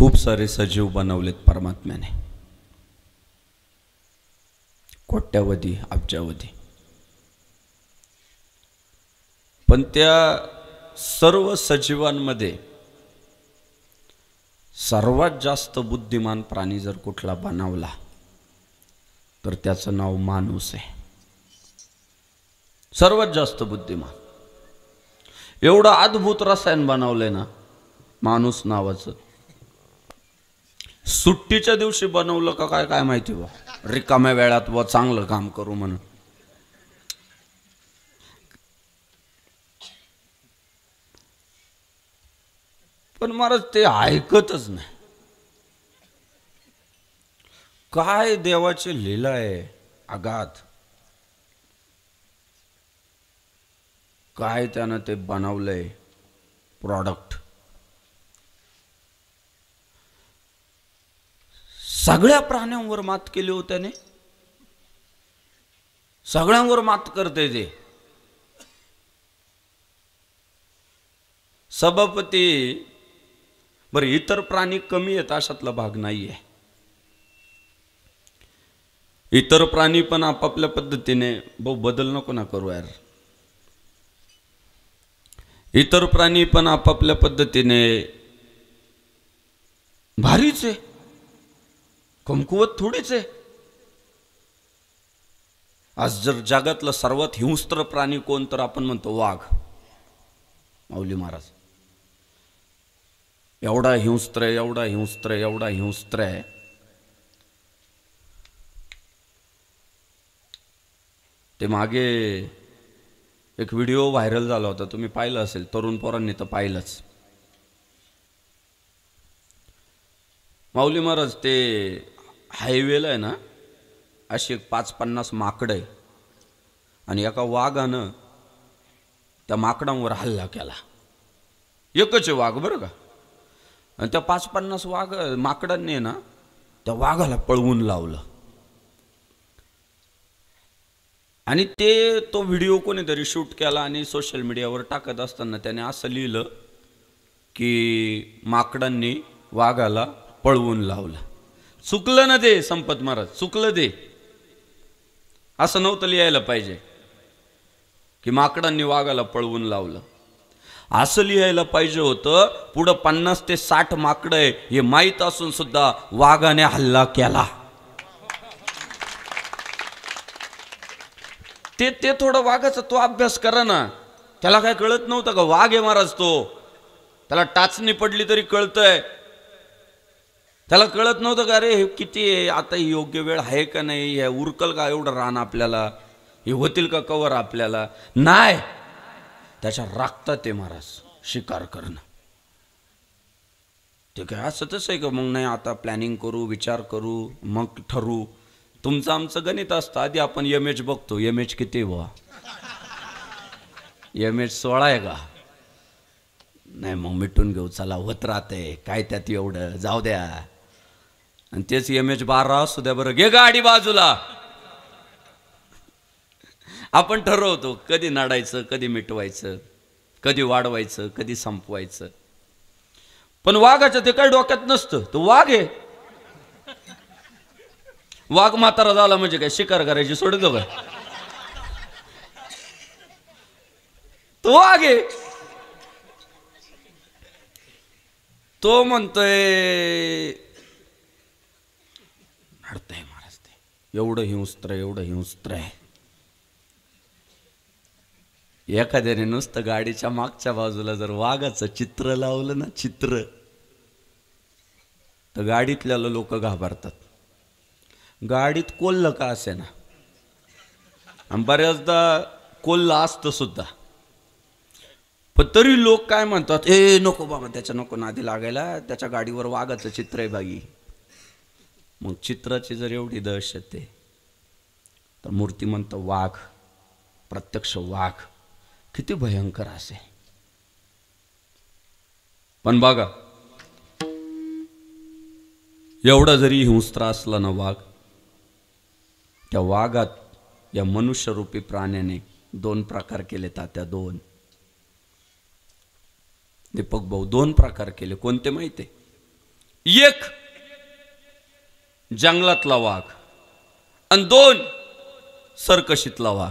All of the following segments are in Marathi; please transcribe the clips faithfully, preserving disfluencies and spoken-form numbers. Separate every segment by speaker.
Speaker 1: खूप सारे सजीव बनवलेत परमात्म्याने, कोट्यावधी अब्जावधी, पण त्या सर्व सजीवांमध्ये सर्वात जास्त बुद्धिमान प्राणी जर कुठला बनवला तर त्याचं नाव माणूस आहे. सर्वात जास्त बुद्धिमान. एवढं अद्भुत रसायन बनवलंय ना माणूस नावाचं. सुट्टीच्या दिवशी बनवलं का काय काय माहिती बा, रिकाम्या वेळात व चांगलं काम करू म्हणून. पण महाराज ते ऐकतच नाही. काय देवाची लीला आहे अगाध. काय त्यानं ते बनवलंय प्रॉडक्ट. सगळ्या प्राण्यांवर मात केली हो त्याने. सगळ्यांवर मात करते ते. सभापती बरं, इतर प्राणी कमी आहेत अशातला भाग नाहीये. इतर प्राणी पण आपापल्या पद्धतीने, भाऊ बदल नको ना करू यार, इतर प्राणी पण आपापल्या पद्धतीने भारीच आहे, कमकुवत थोडीच आहे. आज जर जगातला सर्वात हिंस्त्र प्राणी कोण तर आपण म्हणतो वाघ. माऊली महाराज एवढा हिंस्त्र आहे, एवढा हिंस्त्र आहे, एवढा हिंस्त्र आहे. ते मागे एक व्हिडिओ व्हायरल झाला होता, तुम्ही पाहिलं असेल, तरुण पोरांनी तर पाहिलंच. माऊली महाराज ते हायवेला आहे ना अशी एक पाच पन्नास माकडं आहे आणि एका वाघानं त्या माकडांवर हल्ला केला. एकच आहे वाघ बरं का. आणि त्या पाच पन्नास वाघ माकडांनी ना त्या वाघाला पळवून लावलं. आणि ते तो व्हिडिओ कोणीतरी शूट केला आणि सोशल मीडियावर टाकत असताना त्याने असं लिहिलं की माकडांनी वाघाला पळवून लावलं. चुकलं ना ते संपत महाराज, चुकलं ते. असं नव्हतं लिहायला पाहिजे की माकडांनी वाघाला पळवून लावलं. असं लिहायला पाहिजे होतं पुढं पन्नास ते साठ माकडं आहे हे माहीत असून सुद्धा वाघाने हल्ला केला. ते ते थोडं वाघाचा तो अभ्यास करा ना. त्याला काय कळत नव्हतं का वाघ आहे महाराज तो. त्याला टाचणी पडली तरी कळतंय. त्याला कळत नव्हतं का रे हे किती आहे, आता ही योग्य वेळ आहे का नाही, हे उरकल का एवढं रान आपल्याला, हे होतील का कवर आपल्याला. नाही, त्याच्या राखतात ते महाराज शिकार करणं. ते काय असं तसं आहे का मग नाही आता प्लॅनिंग करू, विचार करू, मग ठरू. तुमचं आमचं गणित असतं. आधी आपण एम एच बघतो. एम एच किती वा, एम एच सोळा आहे का, नाही मग मिटून घेऊ चला, होत राहते काय त्यात एवढं, जाऊ द्या. आणि तेच एम एच बारा असू द्या बरं, घे गाडी बाजूला. आपण ठरवतो कधी नाडायचं, कधी मिटवायचं, कधी वाढवायचं, कधी संपवायचं. पण वाघाचं ते काही डोक्यात नसतं. तो वाघ आहे. वाघ म्हातारा झाला म्हणजे काय शिकार करायची सोडतो का. तो वाघ आहे. तो म्हणतोय हडतंय महाराज ते एवढं हिंस्त्र, एवढं हिंस्त्र आहे. एखाद्याने नुसतं गाडीच्या मागच्या बाजूला जर वाघाचं चित्र लावलं ना, चित्र, तर गाडीतल्या लोक घाबरतात. गाडीत कोल्ह का असे ना, आणि बऱ्याचदा कोल्ह असतं सुद्धा, पण तरी लोक काय म्हणतात, ए नको बाबा त्याच्या नको नादी लागायला, त्याच्या गाडीवर वाघाचं चित्र आहे बागी. मग चित्राची जर एवढी दहशत आहे तर मूर्तिमंत वाघ, प्रत्यक्ष वाघ किती भयंकर असेल. पण बघा एवढा जरी हिंस्त्र असला ना वाघ, त्या वाघात या मनुष्यरूपी प्राण्याने दोन प्रकार केले. तात्या दोन, दीपक भाऊ दोन प्रकार केले. कोणते माहिती आहे? एक जंगलातला वाघ आणि दोन सर्कशीतला वाघ.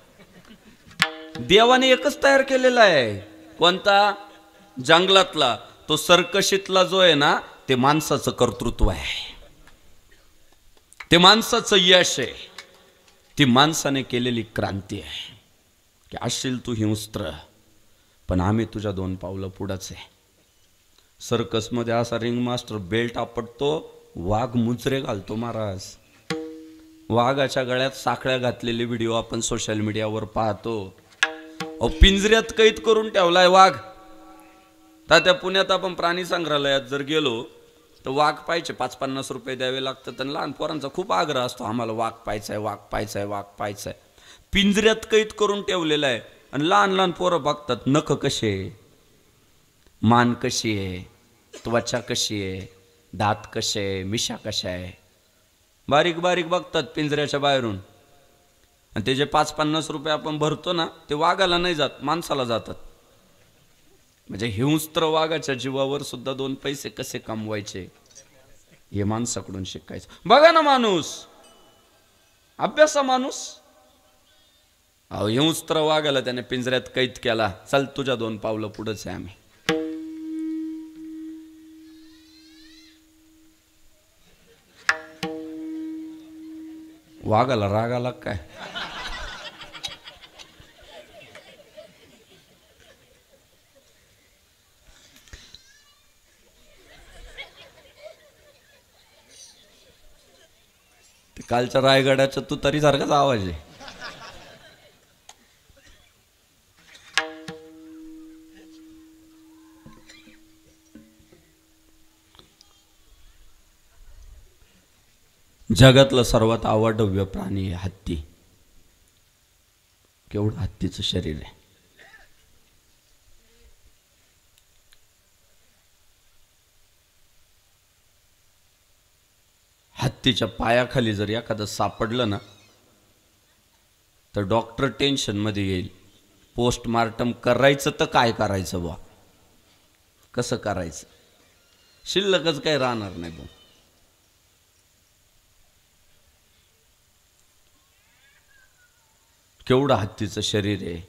Speaker 1: देवाने एकच तयार केलेला आहे. कोणता? जंगलातला. तो सर्कशीतला जो आहे ना, ते माणसाचं कर्तृत्व आहे, ते माणसाचं यश आहे, ती माणसाने केलेली क्रांती आहे. की असशील तू हिंस्त्र, पण आम्ही तुझ्या दोन पावलं पुढंच आहे. सर्कसमध्ये असा रिंग मास्टर बेल्ट आपटतो, वाघ मुजरे घालतो महाराज. वाघाच्या गळ्यात साखळ्या घातलेले व्हिडिओ आपण सोशल मीडियावर पाहतो. अहो, पिंजऱ्यात कैद करून ठेवलाय वाघ. तर त्या पुण्यात आपण प्राणी संग्रहालयात जर गेलो तर वाघ पाहिजे पाच पन्नास रुपये द्यावे लागतात. आणि लहान पोरांचा खूप आग्रह असतो, आम्हाला वाघ पाहायचा आहे, वाघ पाहायचा आहे, वाघ पाहायचा आहे. पिंजऱ्यात कैद करून ठेवलेला आहे. आणि लहान लहान पोरं बघतात, नख कसे, मान कशी आहे, त्वचा कशी आहे, दात कसे आहे, मिशा कशा आहे, बारीक बारीक बघतात पिंजऱ्याच्या बाहेरून. आणि ते जे पाच पन्नास रुपये आपण भरतो ना, ते वाघाला नाही जात, माणसाला जातात. म्हणजे हिंस्त्र वाघाच्या जीवावर सुद्धा दोन पैसे कसे कमवायचे हे माणसाकडून शिकायचं. बघा ना माणूस, अभ्यासा माणूस. अहो, हिंस्त्र वाघाला त्याने पिंजऱ्यात कैद केला. चल तुझ्या दोन पावलं पुढंच आहे आम्ही. वाघाला राग आला काय? कालच्या रायगडाच्या तू तरी सारखाच आवाज आहे. जगातलं सर्वात अवाढव्य प्राणी आहे हत्ती. केवढं हत्तीचं शरीर आहे. हत्तीच्या पायाखाली जर एखादं सापडलं ना, तर डॉक्टर टेन्शन मध्ये येईल. पोस्टमार्टम करायचं तर काय करायचं बा, कसं करायचं, शिल्लकच काही राहणार नाही बा. केवढं हत्तीचं शरीर आहे.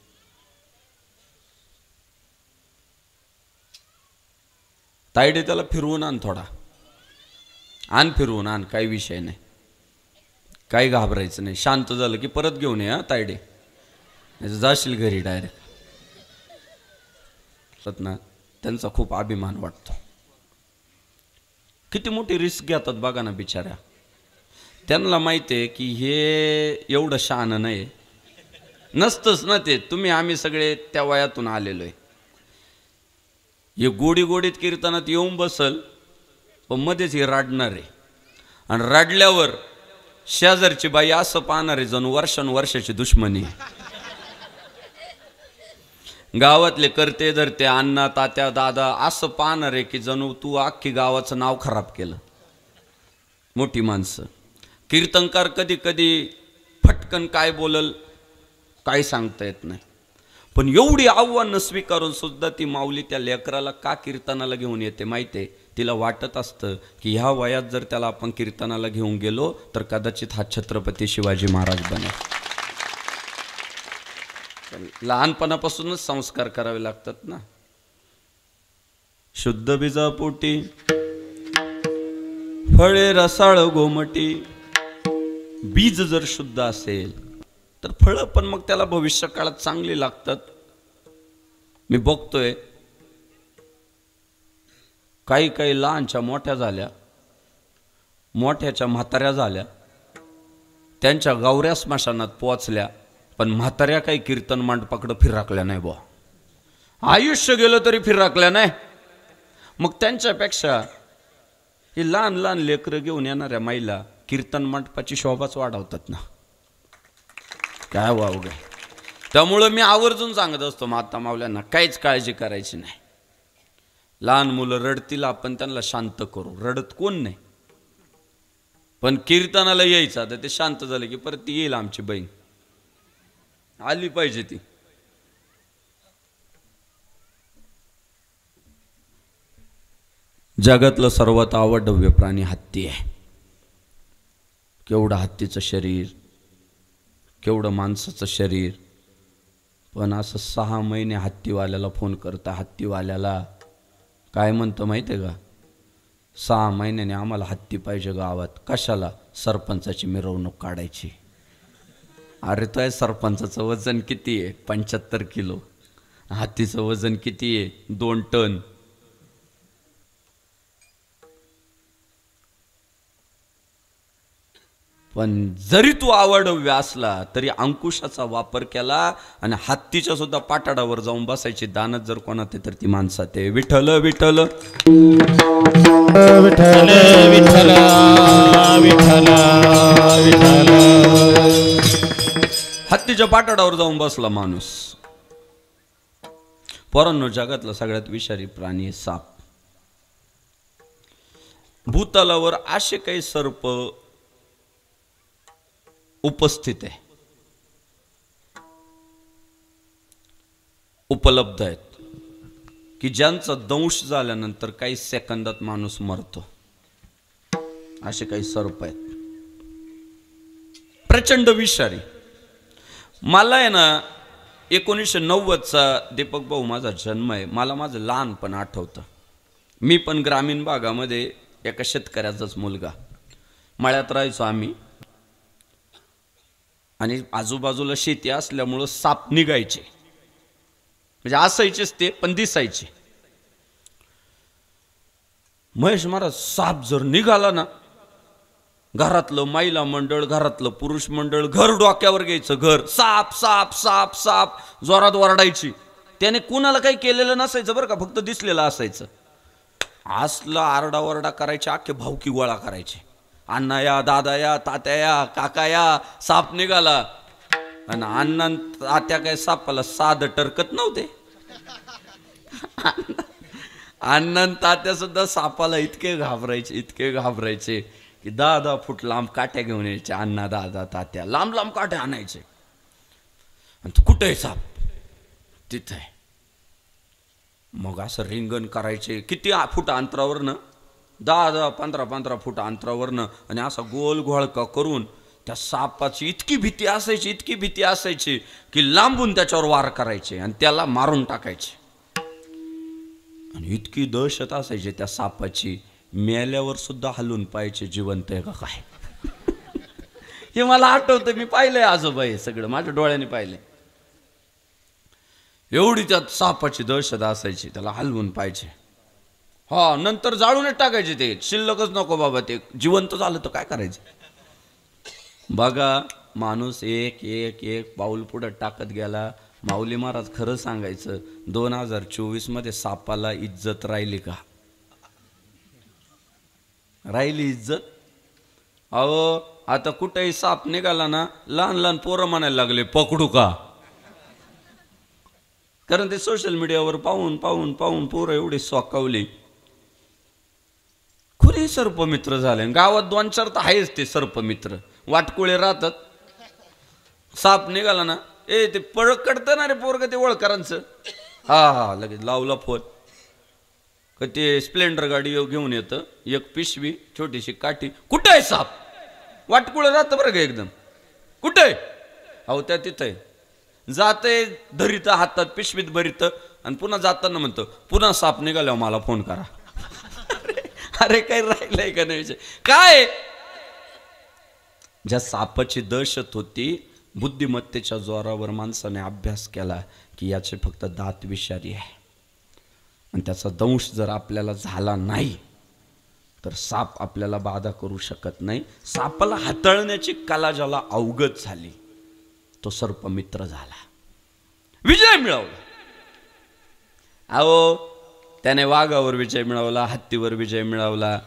Speaker 1: तायडे त्याला फिरवून आण, थोडा आण फिरवून आण, काही विषय नाही, काही घाबरायचं नाही. शांत झालं की परत घेऊन ये हा तायडे, जाशील घरी डायरेक्ट. ना त्यांचा खूप अभिमान वाटतो. किती मोठी रिस्क घेतात बघा ना बिचाऱ्या. त्यांना माहिती आहे की हे एवढं शहाणं नाही, नसतंच ना ते. तुम्ही आम्ही सगळे त्या वयातून आलेलो आहे. हे गोडी गोडीत कीर्तनात येऊन बसल, पण मध्येच हे रडणार आहे. आणि रडल्यावर शेजारची बाई असं पाहणार आहे जणू वर्षानुवर्षाची दुश्मनी. गावातले करते धरते अण्णा तात्या दादा असं पाहणार आहे की जणू तू अख्खी गावाचं नाव खराब केलं. मोठी माणसं, कीर्तनकार कधी कधी फटकन काय बोलल काय सांगता येत नाही. पण एवढी आव्हानं स्वीकारून सुद्धा ती माऊली त्या लेकराला का कीर्तनाला घेऊन येते माहिती आहे. तिला वाटत असतं की ह्या वयात जर त्याला आपण कीर्तनाला घेऊन गेलो तर कदाचित हा छत्रपती शिवाजी महाराज बनेल. लहानपणापासूनच संस्कार करावे लागतात ना. शुद्ध बीजापोटी फळे रसाळ गोमटी. बीज जर शुद्ध असेल तर फळं पण मग त्याला भविष्य काळात चांगली लागतात. मी बघतोय काही काही लहानच्या मोठ्या झाल्या, मोठ्याच्या म्हाताऱ्या झाल्या, त्यांच्या गौऱ्या स्मशानात पोचल्या, पण म्हाताऱ्या काही कीर्तन मांडपाकडं फिरकल्या नाही बुवा. आयुष्य गेलं तरी फिरकल्या नाही. मग त्यांच्यापेक्षा हे लहान लहान लेकरं घेऊन येणाऱ्या महिला कीर्तन मंडपाची शोभाच वाढवतात ना. काय वाव गे. त्यामुळं मी आवर्जून सांगत असतो माता मावल्यांना, काहीच काळजी करायची नाही. लहान मुलं रडतील, आपण त्यांना शांत करू. रडत कोण नाही, पण कीर्तनाला यायचं तर ते शांत झालं की परत ती येईल. आमची बहीण आली पाहिजे ती. जगातलं सर्वात अवाढव्य प्राणी हत्ती आहे. केवढं हत्तीचं शरीर, केवढं माणसाचं शरीर. पण असं सहा महिने हत्तीवाल्याला फोन करता, हत्तीवाल्याला काय म्हणतं माहिती आहे का? सहा महिन्याने आम्हाला हत्ती पाहिजे गावात. कशाला? सरपंचाची मिरवणूक काढायची. अरे तो आहे, सरपंचाचं वजन किती आहे? पंच्याहत्तर किलो. हत्तीचं वजन किती आहे? दोन टन. पण जरी तू अवाढव्य असला तरी अंकुशाचा वापर केला आणि हत्तीच्या सुद्धा पाटाडावर जाऊन बसायची दानत जर कोणात तर ती माणसात आहे. विठ्ठल विठ्ठल विठ्ठल विठ्ठल विठ्ठल विठ्ठल. हत्तीच्या पाटाडावर जाऊन बसला माणूस. पोरांनो, जगातला सगळ्यात विषारी प्राणी आहे साप. भूतलावर असे काही सर्प उपस्थित आहे, उपलब्ध आहेत की ज्यांचा दंश झाल्यानंतर काही सेकंदात माणूस मरतो. असे काही सर्प आहेत प्रचंड विषारी. मला आहे ना एकोणीसशे नव्वदचा दीपक भाऊ माझा जन्म आहे. मला माझं लहानपण आठवतं. मी पण ग्रामीण भागामध्ये एका शेतकऱ्याचाच मुलगा. मळ्यात राहायचो आम्ही आणि आजूबाजूला शेती असल्यामुळं साप निघायचे, म्हणजे असायचेच ते, पण दिसायचे. महेश महाराज, साप जर निघाला ना, घरातलं महिला मंडळ, घरातलं पुरुष मंडळ घर डोक्यावर घ्यायचं. घर साप साप साप साप जोरात वरडायची. त्याने कुणाला काही केलेलं नसायचं बरं का, फक्त दिसलेलं असायचं. असला आरडाओरडा करायचे, अख्खे भावकी गोळा करायचे. अण्णा या, दादा या, तात्या या, काका या, साप निघाला. आणि अण्णा तात्या काय सापाला साधं टरकत नव्हते. अण्णा तात्या सुद्धा सापाला इतके घाबरायचे, इतके घाबरायचे की दहा दहा फूट लांब काट्या घेऊन यायचे. अण्णा दादा तात्या लांब लांब काट्या आणायचे. आणि कुठे आहे साप? तिथे आहे. मग असं रिंगण करायचे किती फूट अंतरावरनं, दहा दहा पंधरा पंधरा फूट अंतरावरनं. आणि असा गोल घोळका करून त्या सापाची इतकी भीती असायची, इतकी भीती असायची की लांबून त्याच्यावर वार करायचे आणि त्याला मारून टाकायचे. आणि इतकी दहशत असायची त्या सापाची, मेल्यावर सुद्धा हलून पाहायचे जिवंत आहे का काय. हे मला आठवतं, मी पाहिलंय आजोबा, हे सगळं माझ्या डोळ्याने पाहिलंय. एवढी त्यात सापाची दहशत असायची, त्याला हलवून पाहिजे. हा, नंतर जाळूनच टाकायचे ते, शिल्लकच नको बाबा. ते जिवंत झालं तर काय करायचं. बघा, माणूस एक एक एक पाऊल पुढे टाकत गेला. माऊली महाराज खरं सांगायचं, दोन हजार चोवीस मध्ये सापाला इज्जत राहिली का? राहिली इज्जत? अहो, आता कुठेही साप निघाला ना, लहान लहान पोरं म्हणायला लागले पकडू का. कारण ते सोशल मीडियावर पाहून पाहून पाहून पोरं एवढी सोकावली. खुरी सर्पमित्र झाले. गावात दोन चार तर आहेच ते सर्पमित्र. वाटकुळे राहतात. साप निघाला ना, ए ते पळकडतं ना रे पोरग ते ओळकरांचं. हा हा लगेच लावला फोन. का ते स्प्लेंडर गाडी घेऊन येतं, एक पिशवी, छोटीशी काठी. कुठं आहे साप? वाटकुळे राहतं बरं का एकदम. कुठे? अहो त्या तिथं आहे. जाते धरीत हातात पिशवीत भरीत आणि पुन्हा जाताना म्हणतो पुन्हा साप निघाल्यावर मला फोन करा. अरे काही राहिलंय का नाही काय. ज्या सापाची दहशत होती, बुद्धिमत्तेच्या जोरावर माणसाने अभ्यास केला की याचे फक्त दात विषारी आहे आणि त्याचा दंश जर आपल्याला झाला नाही तर साप आपल्याला बाधा करू शकत नाही. सापाला हाताळण्याची कला ज्याला अवगत झाली तो सर्पमित्र झाला, विजय मिळवला. अहो, त्याने वाघावर विजय मिळवला, हत्तीवर विजय मिळवला,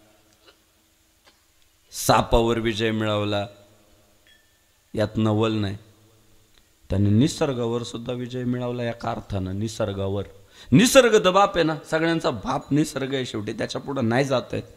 Speaker 1: सापावर विजय मिळवला. यात नवल नाही. त्याने निसर्गावर सुद्धा विजय मिळवला. एका अर्थानं निसर्गावर. निसर्ग तर बाप आहे ना, सगळ्यांचा बाप निसर्ग आहे शेवटी, त्याच्या पुढे नाही जात आहेत.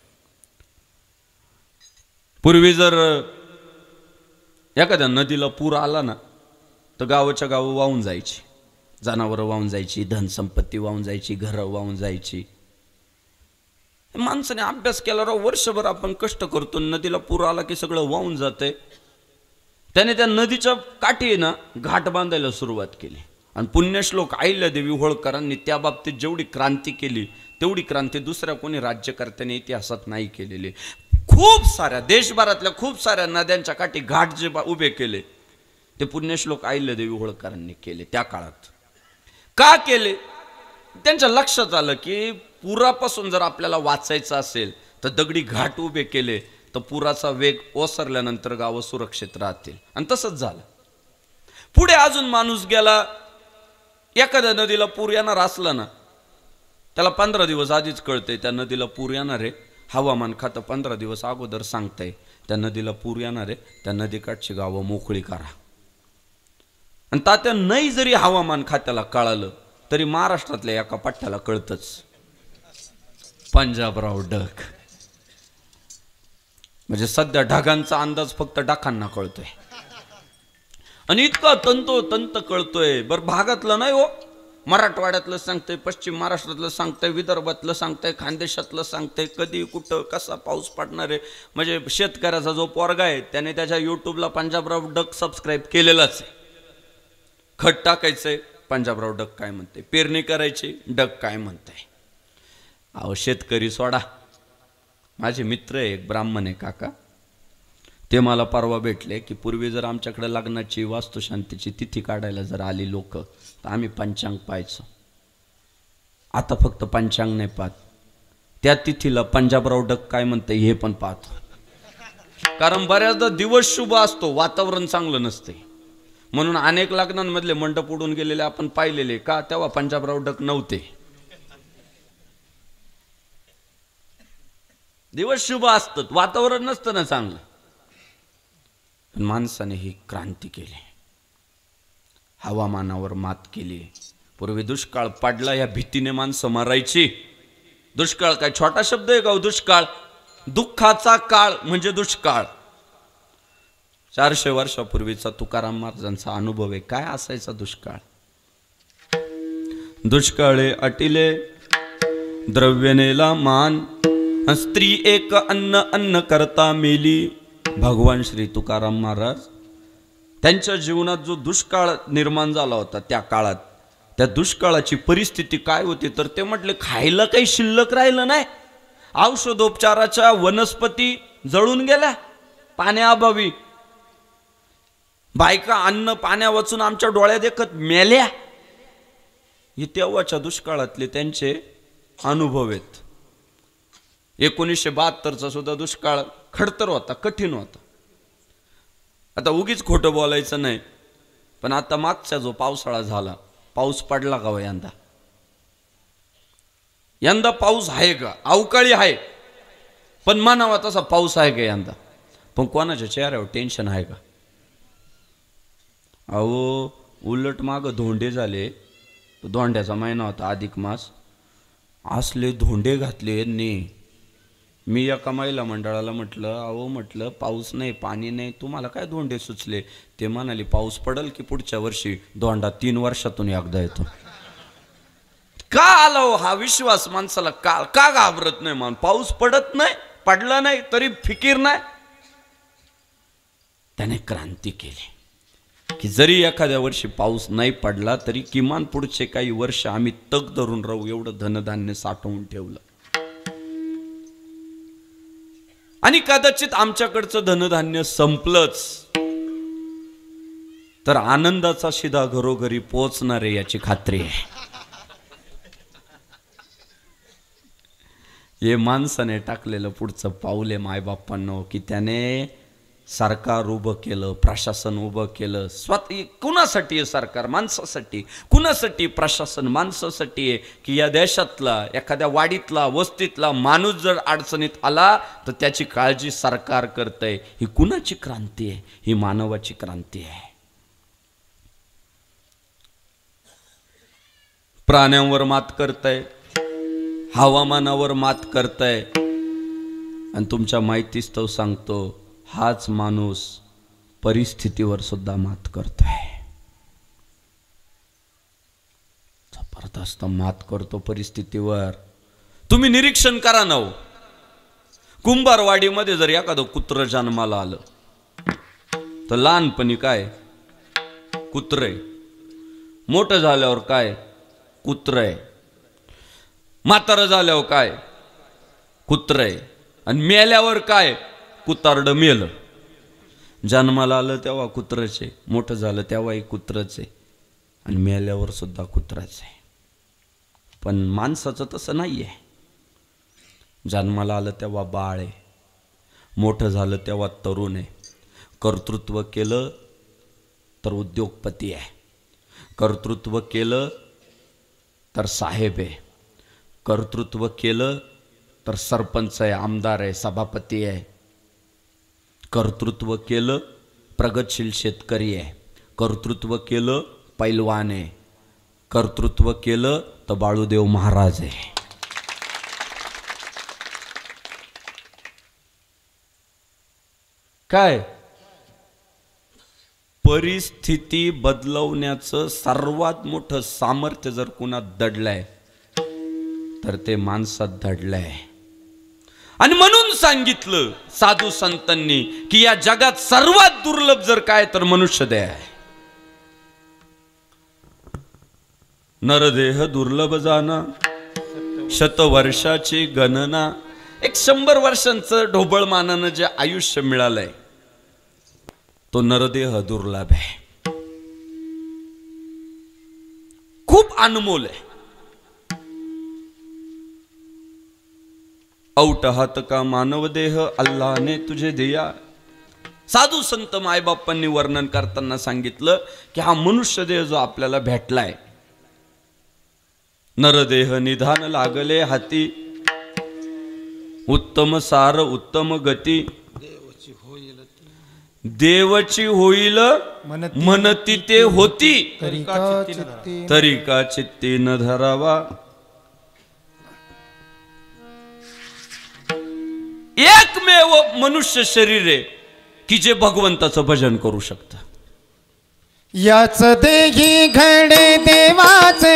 Speaker 1: पूर्वी जर एखाद्या नदीला पूर आला ना तर गावाच्या गावं वाहून जायची, जनावरं वाहून जायची, धनसंपत्ती वाहून जायची, घरं वाहून जायची. माणसाने अभ्यास केला राव, वर्षभर आपण कष्ट करतो, नदीला पूर आला की सगळं वाहून जाते. त्याने त्या नदीच्या काठी ना घाट बांधायला सुरुवात केली. आणि पुण्यश्लोक अहिल्यादेवी होळकरांनी त्या बाबतीत जेवढी क्रांती केली तेवढी क्रांती दुसऱ्या कोणी राज्यकर्त्याने इतिहासात नाही केलेली. खूप साऱ्या देशभरातल्या खूप साऱ्या नद्यांच्या काठी घाट जे उभे केले ते पुण्यश्लोक अहिल्यादेवी होळकरांनी केले. त्या काळात का केले? त्यांच्या लक्षात आलं की पुरापासून जर आपल्याला वाचायचं असेल तर दगडी घाट उभे केले तर पुराचा वेग ओसरल्यानंतर गावं सुरक्षित राहतील. आणि तसंच झालं. पुढे अजून माणूस गेला. एखाद्या नदीला पूर येणार असला ना त्याला पंधरा दिवस आधीच कळतंय त्या नदीला पूर येणार आहे. हवामान खातं पंधरा दिवस अगोदर सांगतंय त्या नदीला पूर येणार आहे, त्या नदीकाठची गावं मोकळी करा. आणि तात्या नाही जरी हवामान खात्याला कळालं तरी महाराष्ट्रातल्या एका पट्ट्याला कळतच, पंजाबराव डक. म्हणजे सध्या ढगांचा अंदाज फक्त डाकांना कळतोय आणि इतका तंतोतंत कळतोय. बरं भागातलं नाही हो, मराठवाड्यातलं सांगतंय, पश्चिम महाराष्ट्रातलं सांगतंय, विदर्भातलं सांगतंय, खानदेशातलं सांगतंय, कधी कुठं कसा पाऊस पडणार आहे. म्हणजे शेतकऱ्याचा जो पोरगा आहे त्याने त्याच्या यूट्यूबला पंजाबराव डक सबस्क्राईब केलेलाच आहे. खत टाकायचंय, पंजाबराव डक काय म्हणते, पेरणी करायची, डक काय म्हणते. अहो शेतकरी सोडा. माझे मित्र आहे एक ब्राह्मण आहे काका, ते मला परवा भेटले की पूर्वी जर आमच्याकडे लग्नाची वास्तुशांतीची तिथी काढायला जर आली लोक तर आम्ही पंचांग पाहायचो. आता फक्त पंचांग नाही पाहत, त्या तिथीला पंजाबराव डक काय म्हणते हे पण पाहतो. कारण बऱ्याचदा दिवस शुभ असतो, वातावरण चांगलं नसते. म्हणून अनेक लग्नांमधले मंडप उडून गेलेले आपण पाहिलेले का, तेव्हा पंजाबराव डक नव्हते. दिवस शुभ असतात, वातावरण नसतं ना चांगलं. पण माणसाने ही क्रांती केली, हवामानावर मात केली. पूर्वी दुष्काळ पडला या भीतीने माणसं मरायची. दुष्काळ काय छोटा शब्द आहे का? दुष्काळ, दुःखाचा काळ म्हणजे दुष्काळ. चारशे वर्षापूर्वीचा तुकाराम महाराजांचा अनुभव आहे. काय असायचा दुष्काळ? दुष्काळे अटिले द्रव्य नेला मान, स्त्री एक अन्न अन्न करता मेली. भगवान श्री तुकाराम महाराज त्यांच्या जीवनात जो दुष्काळ निर्माण झाला होता त्या काळात, त्या दुष्काळाची परिस्थिती काय होती तर ते म्हटले खायला काही शिल्लक राहिलं नाही. औषधोपचाराच्या वनस्पती जळून गेल्या पाण्याअभावी. बायका अन्न पाण्या वाचून आमच्या डोळ्यात देखत मेल्या. हे तेव्हाच्या दुष्काळातले त्यांचे अनुभव आहेत. एकोणीसशे बहात्तरचा सुद्धा दुष्काळ खडतर होता, कठीण होता. आता उगीच खोटं बोलायचं नाही, पण आता मागचा जो पावसाळा झाला, पाऊस पडला का यंदा? यंदा पाऊस आहे का? अवकाळी आहे पण मानावा तसा पाऊस आहे का यंदा? पण कोणाच्या चेहऱ्यावर टेन्शन आहे का? अहो उलट माग धोंडे झाले, धोंड्याचा महिना होता अधिक मास, असले धोंडे घातले यांनी. मी एका महिला मंडळाला म्हटलं, अहो म्हटलं पाऊस नाही पाणी नाही, तुम्हाला काय धोंडे सुचले? ते म्हणाले पाऊस पडल की पुढच्या वर्षी धोंडा तीन वर्षातून एकदा येतो. का आला हो हा विश्वास माणसाला? का का घाबरत नाही मान? पाऊस पडत नाही, पडला नाही तरी फिकीर नाही. त्याने क्रांती केली की जरी एखाद्या वर्षी पाऊस नाही पडला तरी किमान पुढचे काही वर्ष आम्ही तग धरून राहू एवढं धनधान्य साठवून ठेवलं. आणि कदाचित आमच्याकडचं धनधान्य संपलंच तर आनंदाचा शिधा घरोघरी पोहोचणार आहे याची खात्री आहे. हे माणसाने टाकलेलं पुढचं पाऊल आहे मायबापांनो, की त्याने सरकार उभं केलं, प्रशासन उभं केलं. स्वतः कुणासाठी आहे सरकार? माणसासाठी. कुणासाठी प्रशासन? माणसासाठी आहे. की या देशातला एखाद्या वाडीतला वस्तीतला माणूस जर अडचणीत आला तर त्याची काळजी सरकार करतंय. ही कुणाची क्रांती आहे? ही मानवाची क्रांती आहे. प्राण्यांवर मात करतंय, हवामानावर मात करतंय. आणि तुमच्या माहितीस्तव सांगतो, हाच माणूस परिस्थितीवर सुद्धा मात करतोय. जबरदस्त मात करतो परिस्थितीवर. तुम्ही निरीक्षण करा ना. कुंभारवाडीमध्ये जर एखादं कुत्र जन्माला आलं तर लहानपणी काय कुत्र आहे, मोठं झाल्यावर काय कुत्र आहे, म्हातारं झाल्यावर काय कुत्र आहे, आणि मेल्यावर काय कुतारडं मेलं. जन्माला आलं तेव्हा कुत्रच आहे, मोठं झालं तेव्हाही कुत्रच आहे, आणि मेल्यावर सुद्धा कुत्राच आहे. पण माणसाचं तसं नाही आहे. जन्माला आलं तेव्हा बाळ आहे, मोठं झालं तेव्हा तरुण आहे, कर्तृत्व केलं तर उद्योगपती आहे, कर्तृत्व केलं तर साहेब आहे, कर्तृत्व केलं तर सरपंच आहे, आमदार आहे, सभापती आहे, कर्तृत्व केलं प्रगतशील शेतकरी आहे, कर्तृत्व केलं पैलवान आहे, कर्तृत्व केलं तर बाळूदेव महाराज आहे. काय परिस्थिती बदलवण्याचं सर्वात मोठं सामर्थ्य जर कुणात दडलंय तर ते माणसात दडलंय. आणि म्हणून सांगितलं साधू संतांनी की या जगात सर्वात दुर्लभ जर काय तर मनुष्यदेह आहे. नरदेह दुर्लभ जाना शतवर्षाची गणना. एक शंभर वर्षांचं ढोबळमानानं जे आयुष्य मिळालंय तो नरदेह दुर्लभ आहे, खूप अनमोल आहे. औट हात का मानव देह अल्लाहने तुझे दिया. साधू संत मायबापांनी वर्णन करताना सांगितलं की हा मनुष्य देह जो आपल्याला भेटलाय, नरदेह निधान लागले हाती, उत्तम सार उत्तम गती, देवची होईल मनती ते होती, तरी का चित्ती न धरावा. एकमेव मनुष्य शरीर आहे की जे भगवंताचं भजन करू शकतं.
Speaker 2: याच देही घडे देवाचे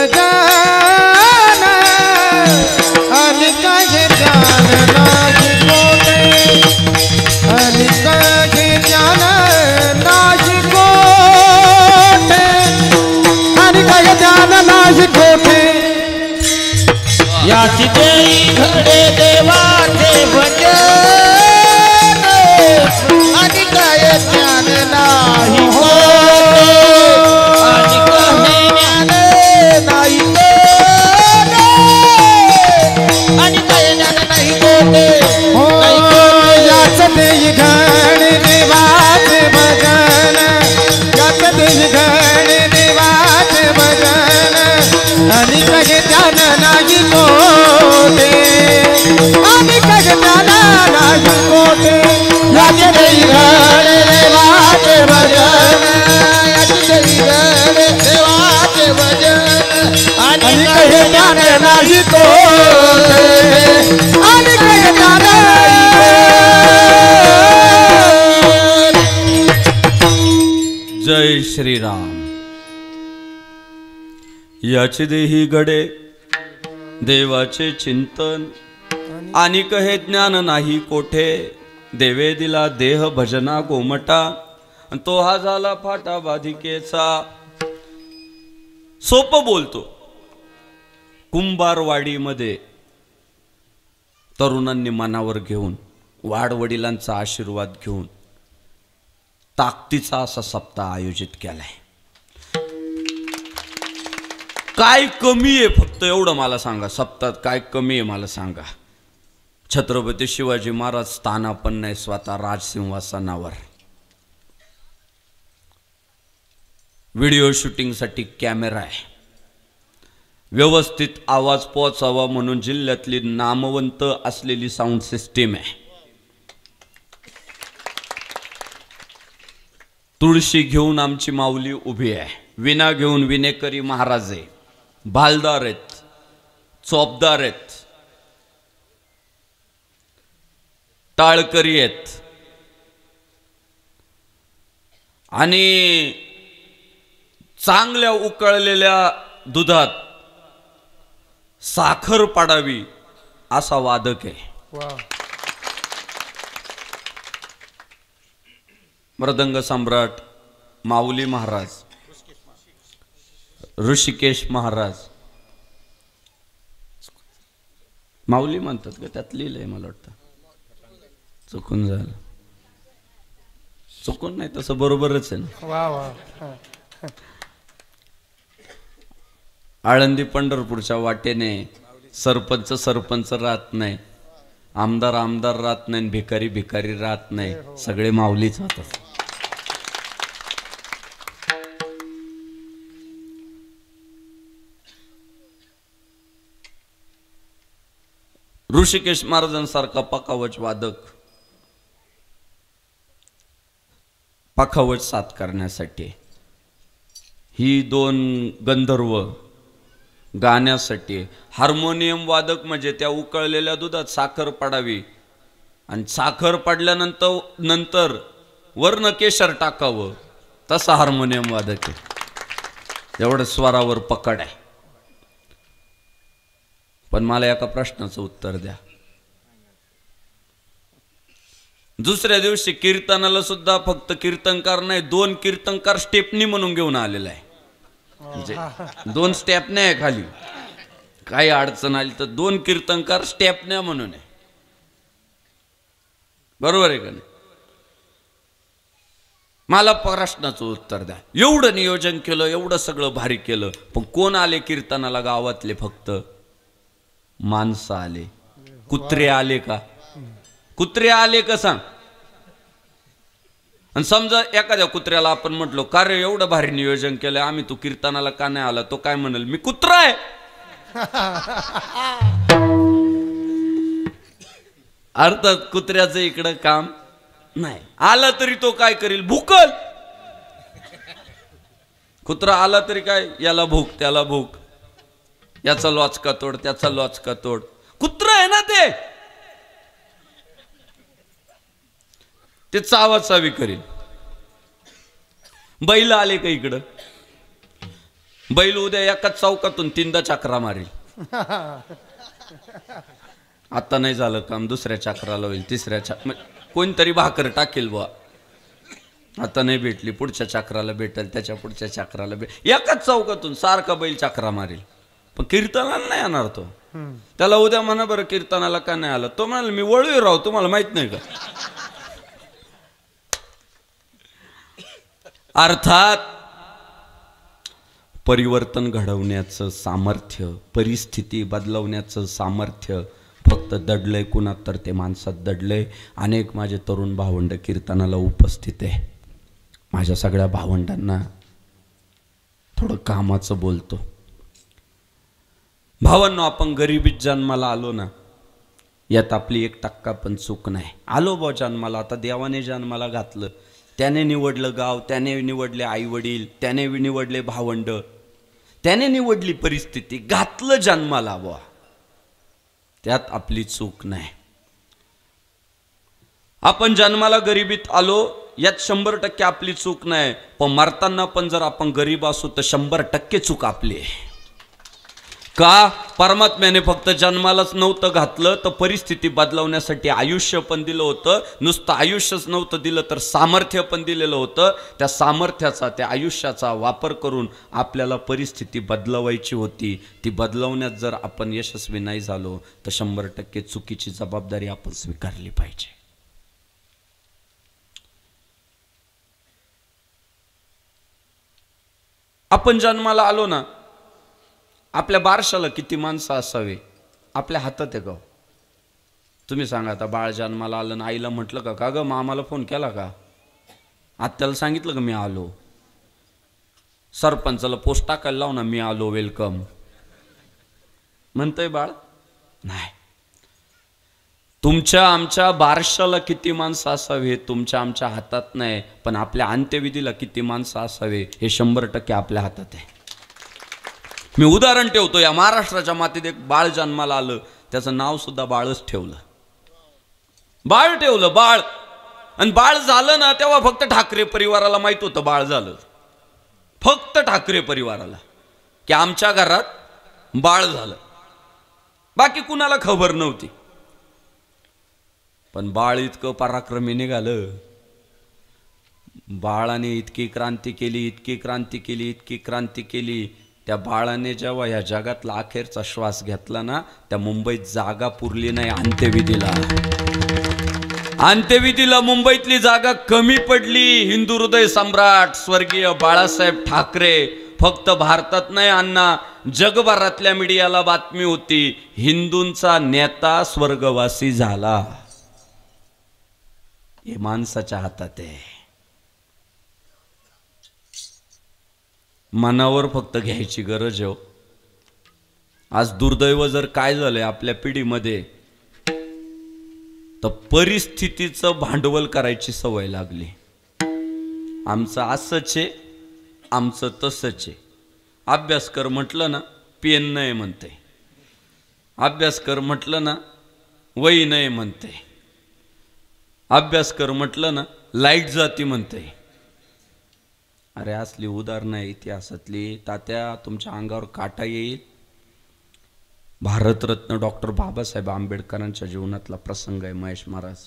Speaker 2: भजन, आणि काही ज्ञान नाही कोठे, आणि काही ज्ञान नाही कोठे, आणि काही ज्ञान नाही कोठे.
Speaker 3: याची देही घडे देवाचे भजन, आणि काय ज्ञान नाही कोठे, आणि काही ज्ञान नाही कोठे, आणि काय ज्ञान नाही कोठे.
Speaker 2: याच देही घडे देवाचे भजन, याच देही घडे देवाचे भजन, आणि काही ज्ञान नाही कोठे, आणि काही ज्ञान नाही कोठे. याच देही घडे देवाचे भजन,
Speaker 3: याची देही घडे देवाचे भजन,
Speaker 2: आणि काही ज्ञान नाही कोठे, आणि काही ज्ञान नाही कोठे.
Speaker 1: जय श्रीराम. याचे देही घडे देवाचे चिंतन, आणि कहे ज्ञान नाही कोठे. देवे दिला देह भजना गोमटा, तो हा झाला फाटा बाधिकेचा. सोपं बोलतो. कुंभारवाडीमध्ये तरुणांनी मनावर घेऊन, वाडवडिलांचा आशीर्वाद घेऊन ताकदीचा असा सप्ताह आयोजित केलाय. काय कमी आहे फक्त एवढं मला सांगा, सप्ताहात काय कमी आहे मला सांगा. छत्रपती शिवाजी महाराज स्थानापन्न नाही स्वतः राजसिंहासनावर. व्हिडिओ शूटिंगसाठी कॅमेरा आहे, व्यवस्थित आवाज पोहोचावा म्हणून जिल्ह्यातली नामवंत असलेली साऊंड सिस्टीम आहे. तुळशी घेऊन आमची माऊली उभी आहे, विना घेऊन विनेकरी महाराज आहे, भालदार आहेत, चोपदार आहेत, टाळकरी आहेत, आणि चांगल्या उकळलेल्या दुधात साखर पाडावी असा वादक आहे. मृदंग सम्राट माऊली महाराज, ऋषिकेश महाराज, माऊली म्हणतात का त्यात लिहिलंय मला वाटतं, चुकून झालं, चुकून नाही तसं बरोबरच आहे ना.
Speaker 2: वा वा.
Speaker 1: आळंदी पंढरपूरच्या वाटेने सरपंच सरपंच राहत नाही, आमदार आमदार राहत नाही, भिकारी भिकारी राहत नाही, सगळे माऊलीच होतात. ऋषिकेश महाराजांसारखा पखावज वादक पखावज साथ करण्यासाठी, ही दोन गंधर्व गाण्यासाठी, हार्मोनियम वादक म्हणजे त्या उकळलेल्या दुधात साखर पडावी आणि साखर पडल्यानंतर नंतर वर्ण केशर टाकावं, तसा हार्मोनियम वादक आहे. एवढं स्वरावर पकड आहे. पण मला एका प्रश्नाचं उत्तर द्या. दुसऱ्या दिवशी कीर्तनाला सुद्धा फक्त कीर्तनकार नाही, दोन कीर्तनकार स्टेपनी म्हणून घेऊन आलेला आहे. म्हणजे दोन स्टेपने आहे खाली, काही अडचण आली तर दोन कीर्तनकार स्टेपने म्हणून आहे. बरोबर आहे का नाही? मला प्रश्नाचं उत्तर द्या. एवढं नियोजन केलं, एवढं सगळं भारी केलं, पण कोण आले कीर्तनाला? गावातले फक्त माणसं आले. कुत्रे आले का? कुत्रे आले का सांग? आणि समजा एखाद्या कुत्र्याला आपण म्हटलो, का रे एवढं भारी नियोजन केलं, आम्ही तू कीर्तनाला का नाही आला? तो काय म्हणेल? मी कुत्रा आहे. अर्थात कुत्र्याचं इकडं काम नाही. आला तरी तो काय करेल? भूकल. कुत्रा आला तरी काय, याला भूक त्याला भूक, याचा लोचका तोड त्याचा लोचका तोड. कुत्रा आहे ना ते, ते चावा चावी करेल. बैल आले का इकडं? बैल उद्या एकाच चौकातून तीनदा चक्रा मारेल. आता नाही झालं काम, दुसऱ्या चक्राला होईल, तिसऱ्या चक्र कोणतरी भाकर टाकेल बुवा. आता नाही भेटली, पुढच्या चक्राला भेटेल, त्याच्या पुढच्या चक्राला भेट, एकाच चौकातून सारखा बैल चक्रा मारेल. पण कीर्तनाला नाही येणार तो. त्याला उद्या म्हणा बरं कीर्तनाला का नाही आला? तो म्हणाल मी वळवी राव, तुम्हाला माहित नाही का? अर्थात परिवर्तन घडवण्याचं सामर्थ्य, परिस्थिती बदलवण्याचं सामर्थ्य फक्त दडलंय कुणात? तर ते माणसात दडलंय. अनेक माझे तरुण भावंड कीर्तनाला उपस्थित आहे. माझ्या सगळ्या भावंडांना थोडं कामाचं बोलतो. भावांनो, आपण गरिबीत जन्माला आलो ना, यात आपली एक टक्का पण चूक नाही. आलो बा जन्माला, आता देवाने जन्माला घातलं, त्याने निवडलं गाव, त्याने निवडले आई वडील, त्याने निवडले भावंड, त्याने निवडली परिस्थिती, घातलं जन्माला बा, त्यात आपली चूक नाही. आपण जन्माला गरिबीत आलो, यात शंभर टक्के आपली चूक नाही. पण मरताना पण जर आपण गरीब असू तर शंभर टक्के चूक आपली आहे. का? परमात्म्याने फक्त जन्मालाच नव्हतं घातलं, तर परिस्थिती बदलवण्यासाठी आयुष्य पण दिलं होतं. नुसतं आयुष्यच नव्हतं दिलं, तर सामर्थ्य पण दिलेलं होतं. त्या सामर्थ्याचा, त्या आयुष्याचा वापर करून आपल्याला परिस्थिती बदलवायची होती. ती बदलवण्यात जर आपण यशस्वी नाही झालो तर शंभर टक्के चुकीची जबाबदारी आपण स्वीकारली पाहिजे. आपण जन्माला आलो ना, आपल्या बारशाला किती माणसं असावे आपल्या हातात आहे का? तुम्ही सांगा. आता बाळ जन्माला आलं ना, आईला म्हटलं का का ग मामाला फोन केला का? आत्याला सांगितलं का मी आलो? सरपंचाला पोस्ट टाकायला लाव ना, मी आलो वेलकम म्हणतंय बाळ? नाही. तुमच्या आमच्या बारशाला किती माणसं असावे हे तुमच्या आमच्या हातात नाही, पण आपल्या अंत्यविधीला किती माणसं असावे हे शंभर टक्के आपल्या हातात आहे. मी उदाहरण ठेवतो. या महाराष्ट्राच्या मातीत एक बाळ जन्माला आलं, त्याचं नाव सुद्धा बाळच ठेवलं. बाळ ठेवलं, बाळ. आणि बाळ झालं ना, तेव्हा फक्त ठाकरे परिवाराला माहित होतं बाळ झालं. फक्त ठाकरे परिवाराला की आमच्या घरात बाळ झालं, बाकी कुणाला खबर नव्हती. पण बाळ इतकं पराक्रमी निघालं, बाळाने इतकी क्रांती केली, इतकी क्रांती केली, इतकी क्रांती केली. त्या बाळाने जेव्हा या जगातला अखेरचा श्वास घेतला ना, त्या मुंबईत जागा पुरली नाही अंत्यविधीला. अंत्यविधीला मुंबईतली जागा कमी पडली. हिंदू हृदय सम्राट स्वर्गीय बाळासाहेब ठाकरे, फक्त भारतात नाही अण्णा, जगभरातल्या मीडियाला बातमी होती, हिंदूंचा नेता स्वर्गवासी झाला. हे माणसाच्या हातात आहे. मनावर फक्त घ्यायची गरज आहे. आज दुर्दैव जर काय झालंय आपल्या पिढीमध्ये, तर परिस्थितीचं भांडवल करायची सवय लागली. आमचं असंच आहे, आमचं तसंच आहे. अभ्यास कर म्हटलं ना पेन नाही म्हणते, अभ्यास कर म्हटलं ना वही नाही म्हणते, अभ्यास कर म्हटलं ना लाईट जाती म्हणते. अरे असली उदाहरणं आहे इतिहासातली, तात्या तुमच्या अंगावर काटा येईल. भारतरत्न डॉक्टर बाबासाहेब आंबेडकरांच्या जीवनातला प्रसंग आहे. महेश महाराज,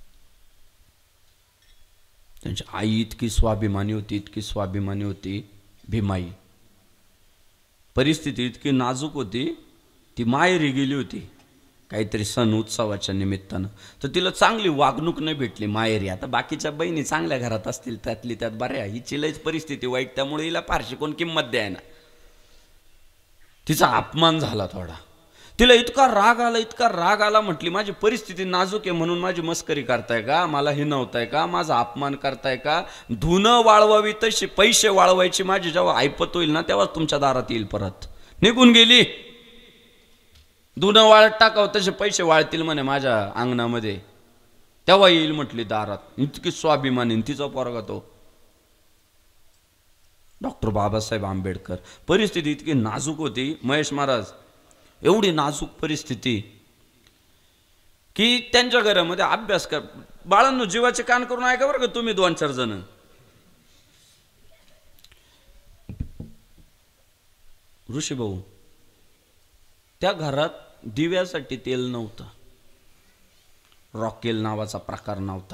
Speaker 1: त्यांची आई इतकी स्वाभिमानी होती, इतकी स्वाभिमानी होती भीमाई. परिस्थिती इतकी नाजूक होती, ती माहेरी गेली होती काहीतरी सण उत्सवाच्या निमित्तानं, तर तिला चांगली वागणूक नाही भेटली माहेरी. आता बाकीच्या बहिणी चांगल्या घरात असतील, त्यातली त्यात बऱ्या, हिची लईच परिस्थिती वाईट, त्यामुळे हिला फारशी कोण किंमत द्याय ना. तिचा अपमान झाला थोडा. तिला इतका राग आला, इतका राग आला, म्हटली माझी परिस्थिती नाजूक आहे म्हणून माझी मस्करी करताय का, मला हिनवताय का, माझा अपमान करताय का. धुणं वाळवावी तशी पैसे वाळवायची माझी जेव्हा ऐपत होईल ना, तेव्हा तुमच्या दारात येईल. परत निघून गेली. धुणं वाळत टाकावं तसे पैसे वाळतील म्हणे माझ्या अंगणामध्ये, तेव्हा येईल म्हटली दारात. इतकी स्वाभिमानी तिचा पोरगा तो डॉक्टर बाबासाहेब आंबेडकर. परिस्थिती इतकी नाजूक होती महेश महाराज, एवढी नाजूक परिस्थिती की त्यांच्या घरामध्ये अभ्यास कर. बाळांनो जीवाचे कान करून ऐका बरं का तुम्ही दोन चार जण. ऋषी भाऊ, त्या घरात दिव्यासाठी तेल नव्हतं, रॉकेल नावाचा प्रकार नव्हता.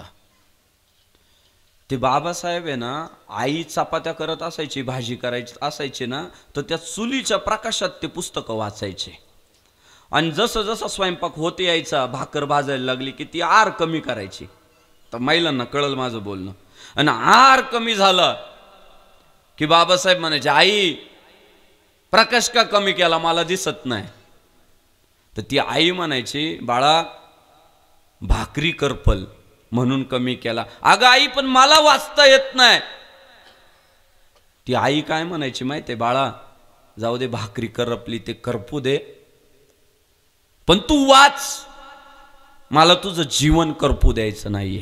Speaker 1: ते बाबासाहेब आहे ना, आई चपात्या करत असायची, भाजी करायची असायची ना, तर त्या चुलीच्या प्रकाशात ते पुस्तकं वाचायचे. आणि जसं जसं स्वयंपाक होते यायचा, भाकर भाजायला लागली की ती आर कमी करायची. तर महिलांना कळल माझं बोलणं. आणि आर कमी झाला की बाबासाहेब म्हणायचे, आई प्रकाश का कमी केला, मला दिसत नाही. तर ती आई म्हणायची, बाळा भाकरी करपल म्हणून कमी केला. अगं आई पण मला वाचता येत नाही. ती आई काय म्हणायची माहितीये, बाळा जाऊ दे, भाकरी करपली ते करपू दे, पण तू वाच, मला तुझं जीवन करपू द्यायचं नाहीये.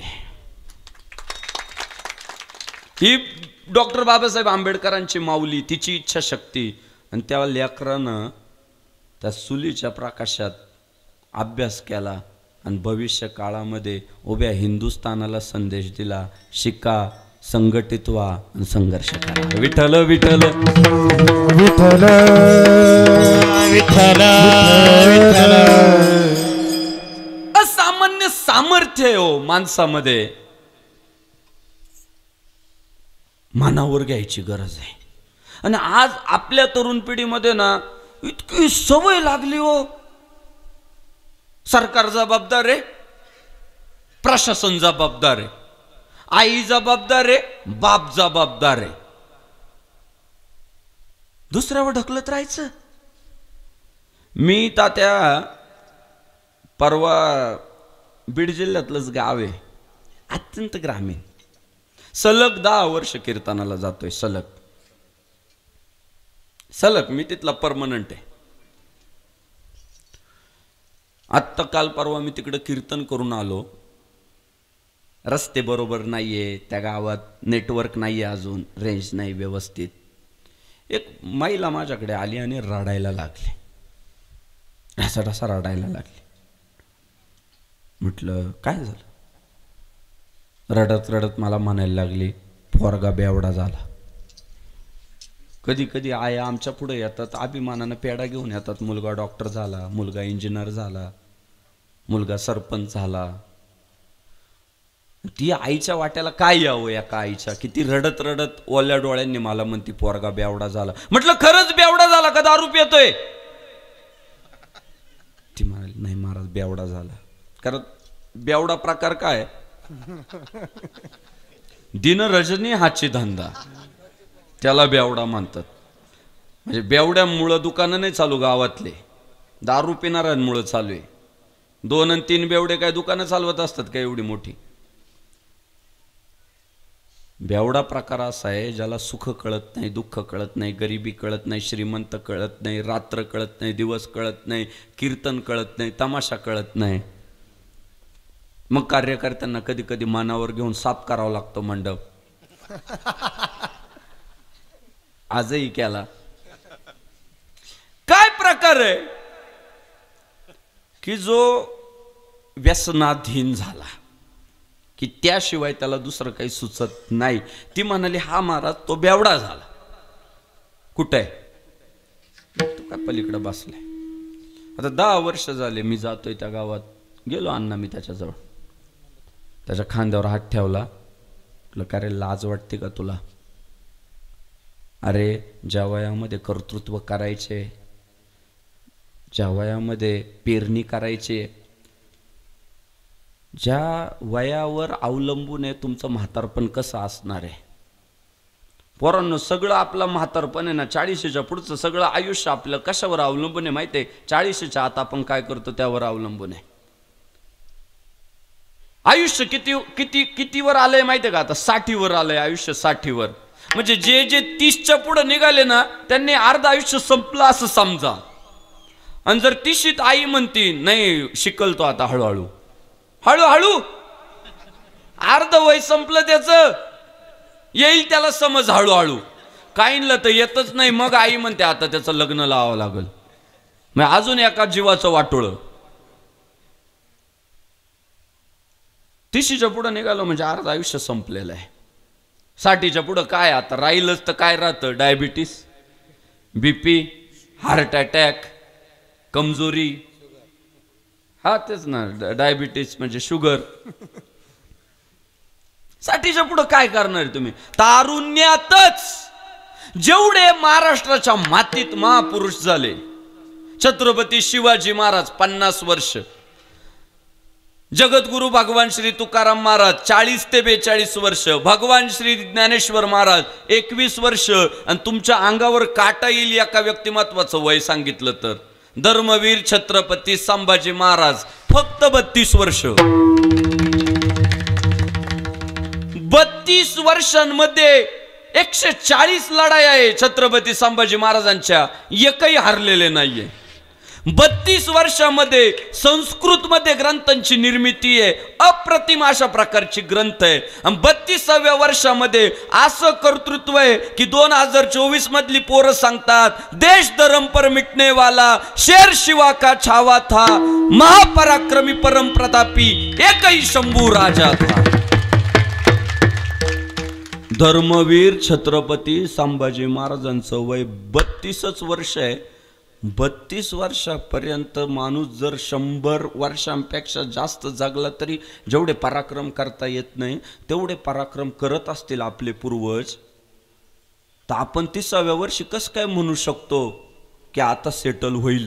Speaker 1: ही डॉक्टर बाबासाहेब आंबेडकरांची माऊली, तिची इच्छाशक्ती. आणि त्या लेकरानं त्या चुलीच्या प्रकाशात अभ्यास केला आणि भविष्य काळामध्ये उभ्या हिंदुस्थानाला संदेश दिला, शिका, संघटित व्हा आणि संघर्ष करा. विठ्ठल विठ्ठल
Speaker 2: विठ्ठल विठ्ठल विठ्ठल.
Speaker 1: असामान्य सामर्थ्य आहे हो माणसामध्ये, मनावर घ्यायची गरज आहे. आणि आज आपल्या तरुण पिढीमध्ये ना इतकी सवय लागली हो. सरकार जबाबदार आहे, प्रशासन जबाबदार आहे, आई जबाबदार आहे, बाप जबाबदार आहे, दुसऱ्यावर ढकलत राहायचं. मी तात्या परवा बीड जिल्ह्यातलंच गाव आहे, अत्यंत ग्रामीण, सलग दहा वर्ष कीर्तनाला जातोय. सलग सलग मी तिथला परमनंट आहे. आत्ता काल परवा मी तिकडं कीर्तन करून आलो. रस्ते बरोबर नाहीये त्या गावात, नेटवर्क नाहीये, अजून रेंज नाही व्यवस्थित. एक महिला माझ्याकडे आली आणि रडायला लागली, ढसा ढसा रडायला लागली. म्हटलं काय झालं? रडत रडत मला म्हणायला लागली, पोरगा बेवडा झाला. कधी कधी आया आमच्या पुढे येतात, अभिमानानं पेढा घेऊन येतात, मुलगा डॉक्टर झाला, मुलगा इंजिनियर झाला, मुलगा सरपंच झाला. ती आईच्या वाट्याला काय यावं या का आईच्या, किती रडत रडत ओल्या डोळ्यांनी मला म्हणती पोरगा बेवडा झाला. म्हटलं खरंच बेवडा झाला का दारू पितोय? ती म्हणाली नाही महाराज बेवडा झाला. कारण बेवडा प्रकार काय, दिन रजनी हाची धंदा, त्याला बेवडा म्हणतात. म्हणजे बेवड्यामुळं दुकानं नाही चालू गावातले, दारू पिणाऱ्यांमुळं चालू आहे. दोन आणि तीन बेवडे काय दुकानं चालवत असतात काय एवढी मोठी? बेवडा प्रकार असा आहे ज्याला सुख कळत नाही, दुःख कळत नाही, गरिबी कळत नाही, श्रीमंत कळत नाही, रात्र कळत नाही, दिवस कळत नाही, कीर्तन कळत नाही, तमाशा कळत नाही. मग कार्यकर्त्यांना कधी कधी मानावर घेऊन साफ करावं लागतो मंडप. आजही केला. काय प्रकार आहे की जो व्यसनाधीन झाला की त्याशिवाय त्याला दुसरं काही सुचत नाही. ती म्हणाली हा महाराज तो बेवडा झाला. कुठे आहे? तो काय पलीकडे बसलाय. आता दहा वर्ष झाले मी जातोय त्या गावात. गेलो अण्णा मी त्याच्याजवळ, त्याच्या खांद्यावर हात ठेवला. म्हटलं का रे लाज वाटते का तुला? अरे ज्या वयामध्ये कर्तृत्व करायचे, ज्या वयामध्ये पेरणी करायची, ज्या वयावर अवलंबून आहे तुमचं म्हातारपण कसं असणार आहे. पोरांनो सगळं आपलं म्हातारपण आहे ना, चाळीशीच्या पुढचं सगळं आयुष्य आपलं कशावर अवलंबून आहे माहिती आहे? चाळीशीच्या आत आपण काय करतो त्यावर अवलंबून आहे. आयुष्य किती किती कितीवर आलंय माहिती आहे का? आता साठीवर आलंय आयुष्य, साठीवर. म्हणजे जे जे तीसच्या पुढे निघाले ना त्यांनी अर्ध आयुष्य संपलं असं समजा. आणि जर तिशीत आई म्हणती नाही शिकलतो आता हळूहळू हळूहळू, अर्ध वय संपलं त्याचं, येईल त्याला समज हळूहळू. काहींना तर येतच नाही, मग आई म्हणते आता त्याचं लग्न लावावं लागल. मग अजून एका जीवाचं वाटोळ. तिशीच्या पुढे निघालो म्हणजे अर्ध आयुष्य संपलेलं आहे. साठीच्या पुढं काय आता राहिलंच तर काय राहतं? डायबिटीस, बीपी, हार्ट अटॅक, कमजोरी. हा तेच ना, डायबिटीस म्हणजे शुगर. साठीच्या पुढं काय करणार तुम्ही? तारुण्यातच जेवढे महाराष्ट्राच्या मातीत महापुरुष झाले, छत्रपती शिवाजी महाराज पन्नास वर्ष, जगद्गुरु भगवान श्री तुकाराम महाराज चाळीस ते बेचाळीस वर्ष, भगवान श्री ज्ञानेश्वर महाराज एकवीस वर्ष, आणि तुमच्या अंगावर काटा येईल एका व्यक्तिमत्वाचं वय सांगितलं तर धर्मवीर छत्रपती संभाजी महाराज फक्त बत्तीस वर्ष. बत्तीस वर्षांमध्ये एकशे चाळीस लढाई आहे छत्रपती संभाजी महाराजांच्या, एकही हरलेले नाहीये. बत्तीस वर्षामध्ये संस्कृत मध्ये ग्रंथांची निर्मिती आहे, अप्रतिम अशा प्रकारची ग्रंथ आहे. आणि बत्तीसाव्या वर्षामध्ये असं कर्तृत्व आहे की दोन हजार चोवीस मधली पोरं सांगतात देश धर्म पर मिटने वाला शेर शिवा का छावा था, महापराक्रमी परम प्रतापी एकही शंभू राजा था. धर्मवीर छत्रपती संभाजी महाराजांचं वय बत्तीसच वर्ष आहे. बत्तीस वर्षापर्यंत माणूस जर शंभर वर्षांपेक्षा जास्त जगला तरी जेवढे पराक्रम करता येत नाही तेवढे पराक्रम करत असतील आपले पूर्वज, तर आपण तिसाव्या वर्षी कसं काय म्हणू शकतो की आता सेटल होईल?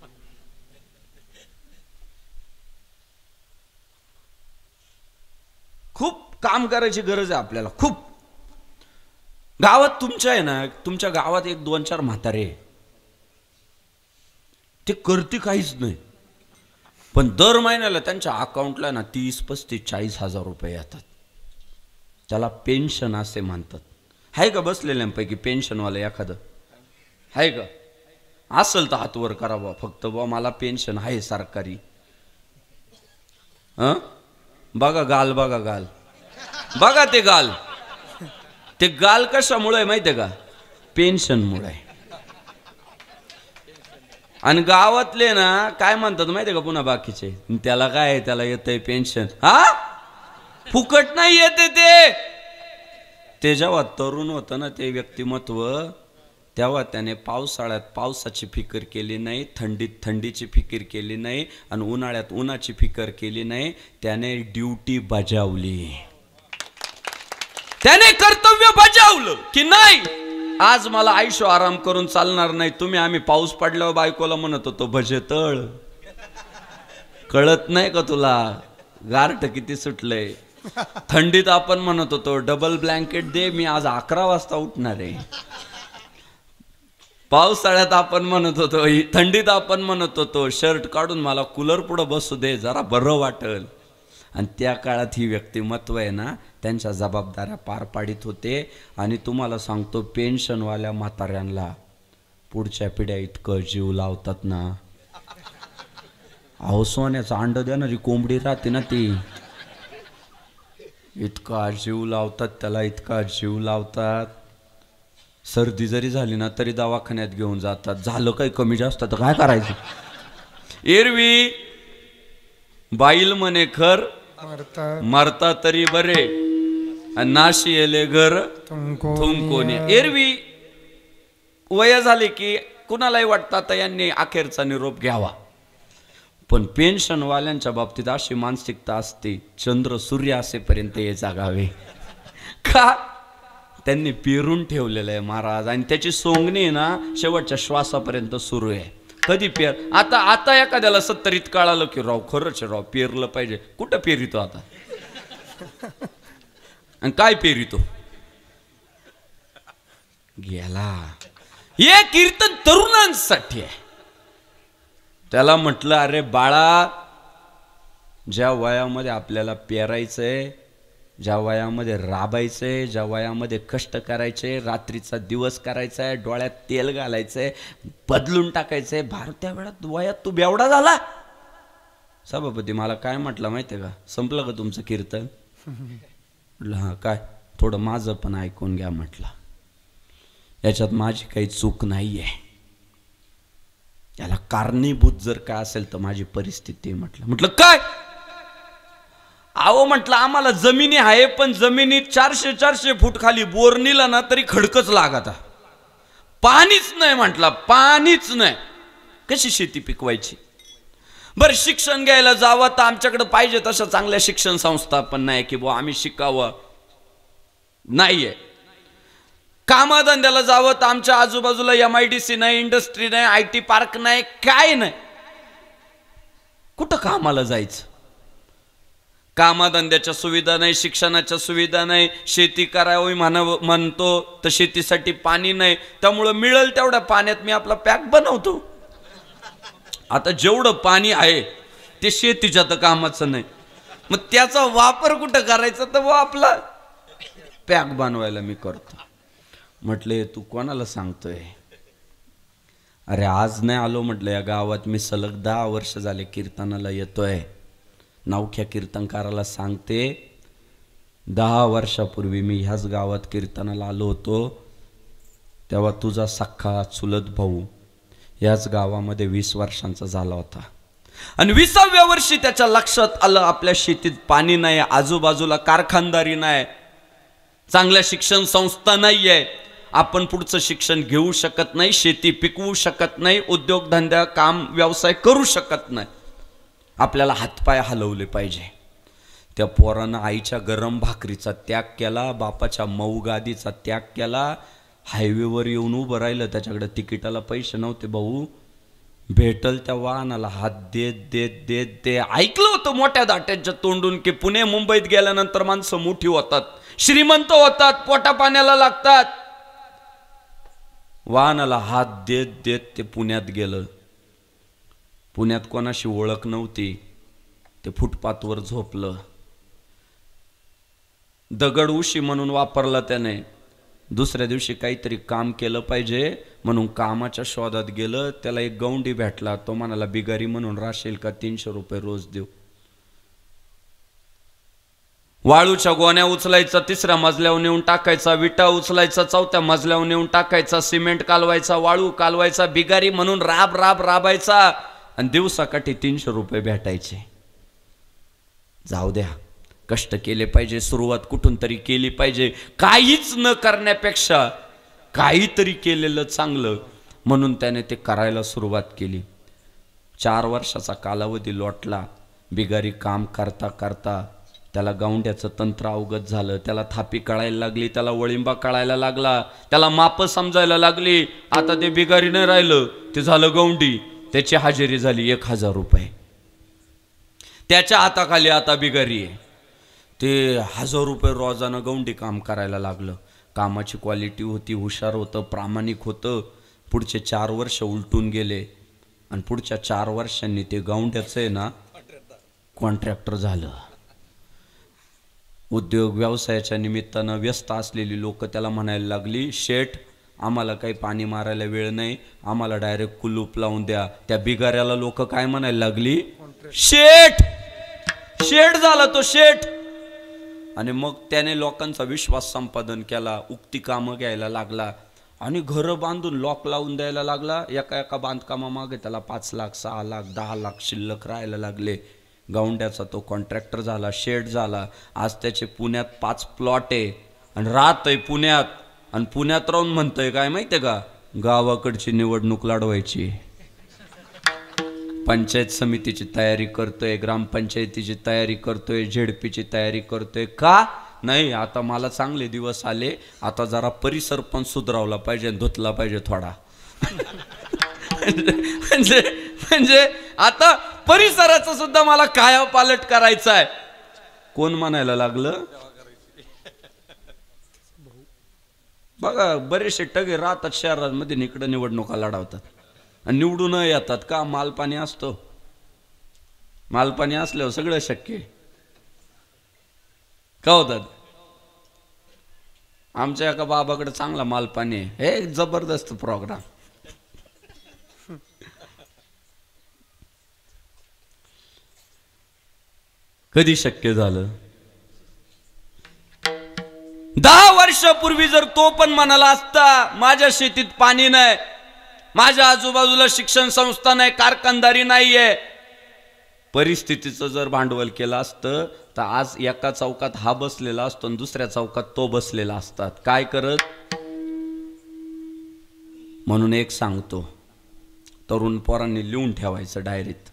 Speaker 1: खूप काम करायची गरज आहे आपल्याला, खूप. गावात तुमच्या आहे ना, तुमच्या गावात एक दोन चार म्हातारे ते करते काहीच नाही, पण दर महिन्याला त्यांच्या अकाउंटला ना तीस पस्तीस चाळीस हजार रुपये येतात. त्याला पेन्शन असे म्हणतात. आहे का बसलेल्यांपैकी पेन्शनवाला एखादं? आहे का? असेल तर हातवर करा बा, फक्त बा मला पेन्शन आहे सरकारी. हं बघा गाल, बघा गाल, बघा ते गाल. ते गाल कशामुळे आहे माहिती आहे का? पेन्शनमुळे आहे. आणि गावातले ना काय म्हणतात माहिती आहे का पुन्हा बाकीचे, त्याला काय आहे, त्याला येतंय पेन्शन. हा फुकट नाही येते ते. ते जेव्हा तरुण होतं ना ते व्यक्तिमत्व, तेव्हा त्याने पावसाळ्यात पावसाची फिकर केली नाही, थंडीत थंडीची फिकीर केली नाही आणि उन्हाळ्यात उन्हाची फिकर केली नाही. त्याने ड्युटी बजावली, त्याने कर्तव्य बजावलं की नाही आज मला आयुष्य आराम करून चालणार नाही. तुम्ही आम्ही पाऊस पडल्यावर बायकोला म्हणत होतो भजे तळ, कळत नाही का तुला गारठ किती सुटलंय. थंडीत आपण म्हणत होतो डबल ब्लँकेट दे, मी आज अकरा वाजता उठणार आहे. पावसाळ्यात आपण म्हणत होतो, थंडीत आपण म्हणत होतो शर्ट काढून मला कूलर पुढं बसू दे जरा बरं वाटल. आणि त्या काळात ही व्यक्तिमत्व आहे ना त्यांच्या जबाबदाऱ्या पार पाडित होते. आणि तुम्हाला सांगतो पेन्शनवाल्या म्हाताऱ्यांना पुढच्या पिढ्या इतकं जीव लावतात ना. अहो सोन्याचं अंड देणारी कोंबडी राहते ना ती, इतका जीव लावतात त्याला, इतका जीव लावतात. सर्दी जरी झाली ना तरी दवाखान्यात घेऊन जातात. झालं काही कमी जास्त तर काय करायचं. एरवी बाईल म्हणे खर मरता तरी बरे आणि नाशी येले घर थुंकोने. एरवी वय झाले की कुणालाही वाटतं आता यांनी अखेरचा निरोप घ्यावा. पण पेन्शनवाल्यांच्या बाबतीत अशी मानसिकता असते चंद्र सूर्य असेपर्यंत हे जागावे. का त्यांनी पेरून ठेवलेलं आहे महाराज आणि त्याची सोंगणी ना शेवटच्या श्वासापर्यंत सुरू आहे. कधी पेर आता आता एखाद्याला सत्तरीत कळालं की राव खरंच राव पेरलं पाहिजे. कुठं पेरितो आता आणि काय पेरितो गेला. हे कीर्तन तरुणांसाठी आहे. त्याला म्हटलं अरे बाळा ज्या वयामध्ये आपल्याला पेरायचंय, ज्या वयामध्ये राबायचंय, ज्या वयामध्ये कष्ट करायचे, रात्रीचा दिवस करायचाय, डोळ्यात तेल घालायचंय, बदलून टाकायचंय, भार त्या वेळात वयात तू बेवडा झाला. सभापती मला काय म्हटलं माहितीये का, संपलं का तुमचं कीर्तन. म्हटलं हा काय, थोडं माझं पण ऐकून घ्या म्हटलं, याच्यात माझी काही चूक नाहीये, याला कारणीभूत जर काय असेल तर माझी परिस्थिती. म्हटलं म्हटलं काय. अहो म्हटलं आम्हाला जमिनी आहे पण जमिनीत चारशे चारशे फूट खाली बोर निला ना तरी खडकच लागत, पाणीच नाही. म्हटलं पाणीच नाही, कशी शेती पिकवायची. बरं शिक्षण घ्यायला जावं तर आमच्याकडे पाहिजे तशा चांगल्या शिक्षण संस्था पण नाही की बुवा आम्ही शिकावं, नाहीये. कामाधंद्याला जावं तर आमच्या आजूबाजूला एम आय डी सी नाही, इंडस्ट्री नाही, आय टी पार्क नाही, काय नाही. कुठं कामाला जायचं. कामाधंद्याच्या सुविधा नाही, शिक्षणाच्या सुविधा नाही, शेती करावी म्हणावं म्हणतो तर शेतीसाठी पाणी नाही. त्यामुळं मिळेल तेवढ्या पाण्यात मी आपला पॅक बनवतो. आता जेवढं पाणी आहे ते शेतीच्या तर कामाचं नाही, मग त्याचा वापर कुठं करायचा तर आपला पॅक बनवायला मी करतो. म्हटले तू कोणाला सांगतोय. अरे आज नाही आलो म्हटलं या गावात, मी सलग दहा वर्ष झाले कीर्तनाला येतोय. नवख्या कीर्तनकाराला सांगते दहा वर्षापूर्वी मी ह्याच गावात कीर्तनाला आलो होतो, तेव्हा तुझा सख्खा चुलत भाऊ याच गावामध्ये वीस वर्षांचा झाला होता. आणि विसाव्या वर्षी त्याच्या लक्षात आलं आपल्या शेतीत पाणी नाही, आजूबाजूला कारखानदारी नाही, चांगल्या शिक्षण संस्था नाहीये, आपण पुढचं शिक्षण घेऊ शकत नाही, शेती पिकवू शकत नाही, उद्योगधंदा काम व्यवसाय करू शकत नाही, आपल्याला हातपाय हलवले पाहिजे. त्या पोरानं आईच्या गरम भाकरीचा त्याग केला, बापाच्या मऊ गादीचा त्याग केला, हायवेवर येऊन उभं राहिलं. त्याच्याकडे तिकिटाला पैसे नव्हते भाऊ, भेटल त्या वाहनाला हात देत देत देत ते ऐकलं होतं मोठ्या दाट्यांच्या तोंडून की पुणे मुंबईत गेल्यानंतर माणसं मोठी होतात, श्रीमंत होतात, पोटा पाण्याला लागतात. वाहनाला हात देत देत ते पुण्यात गेलं. पुण्यात कोणाशी ओळख नव्हती, ते फुटपाथवर झोपलं. दगड उशी म्हणून वापरला त्याने. दुसऱ्या दिवशी काहीतरी काम केलं पाहिजे म्हणून कामाच्या शोधात गेलं. त्याला एक गौंडी भेटला. तो म्हणाला बिगारी म्हणून राहशील का, तीनशे रुपये रोज देऊ. वाळूच्या गोण्या उचलायचा, तिसऱ्या मजल्यावर नेऊन टाकायचा, विटा उचलायचा, चौथ्या मजल्यावर नेऊन टाकायचा, सिमेंट कालवायचा, वाळू कालवायचा, बिगारी म्हणून राब राब राबायचा आणि दिवसाकाठी तीनशे रुपये भेटायचे. जाऊ द्या, कष्ट केले पाहिजे, सुरुवात कुठून तरी केली पाहिजे. काहीच न करण्यापेक्षा काहीतरी केलेलं चांगलं म्हणून त्याने ते करायला सुरुवात केली. चार वर्षाचा कालावधी लोटला. बिगारी काम करता करता त्याला गावंड्याचं तंत्र अवगत झालं. त्याला थापी कळायला लागली, त्याला वळिंबा कळायला लागला, त्याला माप समजायला लागली. आता ते बिगारी नाही राहिलं, ते झालं गवंडी. त्याची हजेरी झाली एक हजार रुपये. त्याच्या हाताखाली आता बिगारी आहे. ते हजार रुपये रोजानं गवंडी काम करायला लागलं. कामाची क्वालिटी होती, हुशार होतं, प्रामाणिक होतं. पुढचे चार वर्ष उलटून गेले आणि पुढच्या चार वर्षांनी ते गावंड्याचं आहे ना कॉन्ट्रॅक्टर झालं. उद्योग व्यवसायाच्या निमित्तानं व्यस्त असलेली लोक त्याला म्हणायला लागली, शेठ आम्हाला काही पाणी मारायला वेळ नाही, आम्हाला डायरेक्ट कुलूप लावून द्या. त्या बिगाऱ्याला लोक काय म्हणायला लागली, शेठ. शेठ झाला तो शेठ. आणि मग त्याने लोकांचा विश्वास संपादन केला. उक्ती कामं घ्यायला लागला आणि घरं बांधून लॉक लावून द्यायला लागला. एका एका बांधकामामागे त्याला पाच लाख सहा लाख दहा लाख शिल्लक राहायला लागले. गावंड्याचा तो कॉन्ट्रॅक्टर झाला, शेठ झाला. आज त्याचे पुण्यात पाच प्लॉट आहे आणि राहत आहे पुण्यात. आणि पुण्यात राहून म्हणतंय काय माहितीये का, गावाकडची निवडणूक लढवायची. पंचायत समितीची तयारी करतोय, ग्रामपंचायतीची तयारी करतोय, झेडपीची तयारी करतोय. का नाही, आता मला चांगले दिवस आले, आता जरा परिसर पण सुधारवला पाहिजे, धुतला पाहिजे थोडा. म्हणजे म्हणजे आता परिसराचं सुद्धा मला कायापालट करायचं आहे. कोण म्हणायला लागलं बघा, बरेचसे टगे राहतात शहरांमध्ये, इकडे निवडणुका लढवतात आणि निवडून येतात. का मालपाणी असतो, मालपाणी असल्यावर सगळं शक्य का होतात. आमच्या एका बाबाकडे चांगला मालपाणी आहे, हे जबरदस्त प्रोग्राम. कधी शक्य झालं, दहा वर्षापूर्वी जर तो पण म्हणाला असता माझ्या शेतीत पाणी नाही, माझ्या आजूबाजूला शिक्षण संस्था नाही, कारखानदारी नाहीये, परिस्थितीचं जर भांडवल केलं असतं तर आज एका चौकात हा बसलेला असतो आणि दुसऱ्या चौकात तो बसलेला असतात. काय करत. म्हणून एक सांगतो, तरुण पोरांनी लिहून ठेवायचं डायरीत,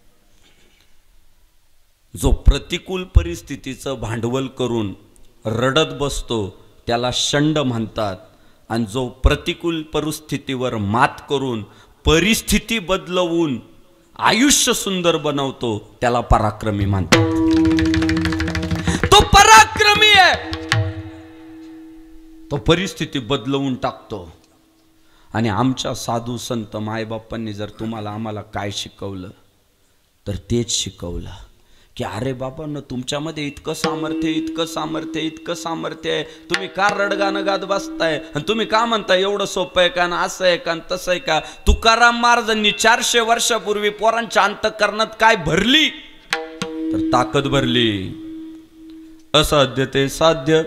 Speaker 1: जो प्रतिकूल परिस्थितीचं भांडवल करून रडत बसतो त्याला षंड म्हणतात, आणि जो प्रतिकूल परिस्थितीवर मात करून परिस्थिती बदलवून आयुष्य सुंदर बनवतो त्याला पराक्रमी म्हणतात. तो पराक्रमी आहे, तो परिस्थिती बदलवून टाकतो. आणि आमच्या साधू संत मायबापांनी जर तुम्हाला आम्हाला काय शिकवलं तर तेच शिकवलं की अरे बाबांनो, तुमच्यामध्ये इतकं सामर्थ्य इतकं सामर्थ्य इतकं सामर्थ्य आहे, तुम्ही का रडगाणं गात बसताय आणि तुम्ही का म्हणताय एवढं सोपं आहे का, असं आहे का, तसं आहे का. तुकाराम महाराजांनी चारशे वर्षापूर्वी पोरांच्या अंतःकरणात काय भरली तर ताकद भरली. असाध्य ते साध्य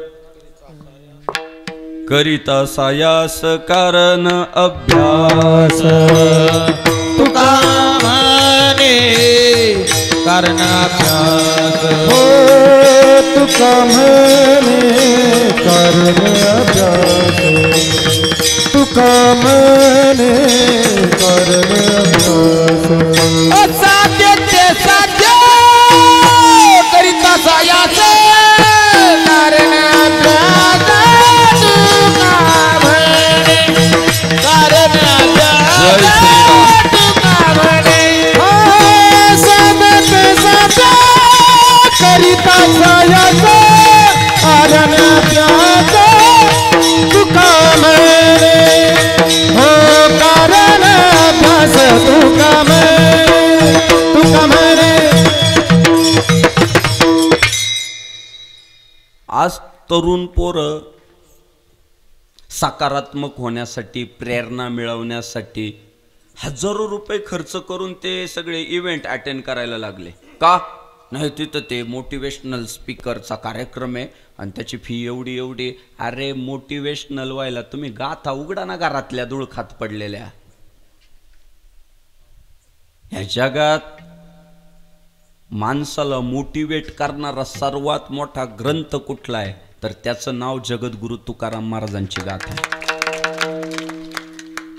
Speaker 1: करिता सायास कारण अभ्यास.
Speaker 3: तुका म्हणे कारण अभ्यास.
Speaker 2: हो तुका म्हणे कारण अभ्यास. तुका म्हणे कारण अभ्यास.
Speaker 3: असाध्य ते साध्य करिता सायास कारण अभ्यास. तुका म्हणे कारण अभ्यास. तुका म्हणे
Speaker 2: करिता सायास कारण अभ्यास. तुका म्हणे हो कारण अभ्यास. तुका म्हणे तुका म्हणे.
Speaker 1: आज तरुण पोरं सकारात्मक होण्यासाठी, प्रेरणा मिळवण्यासाठी हजारो रुपये खर्च करून ते सगळे इव्हेंट अटेंड करायला लागले. का नाही, तिथं ते मोटिवेशनल स्पीकरचा कार्यक्रम आहे आणि त्याची फी एवढी एवढी. अरे मोटिवेशनल व्हायला तुम्ही गाथा उघडा ना घरातल्या धुळखात पडलेल्या. ह्या जगात माणसाला मोटिवेट करणारा सर्वात मोठा ग्रंथ कुठला आहे तर त्याचं नाव जगद्गुरु तुकाराम महाराजांची गाथा आहे.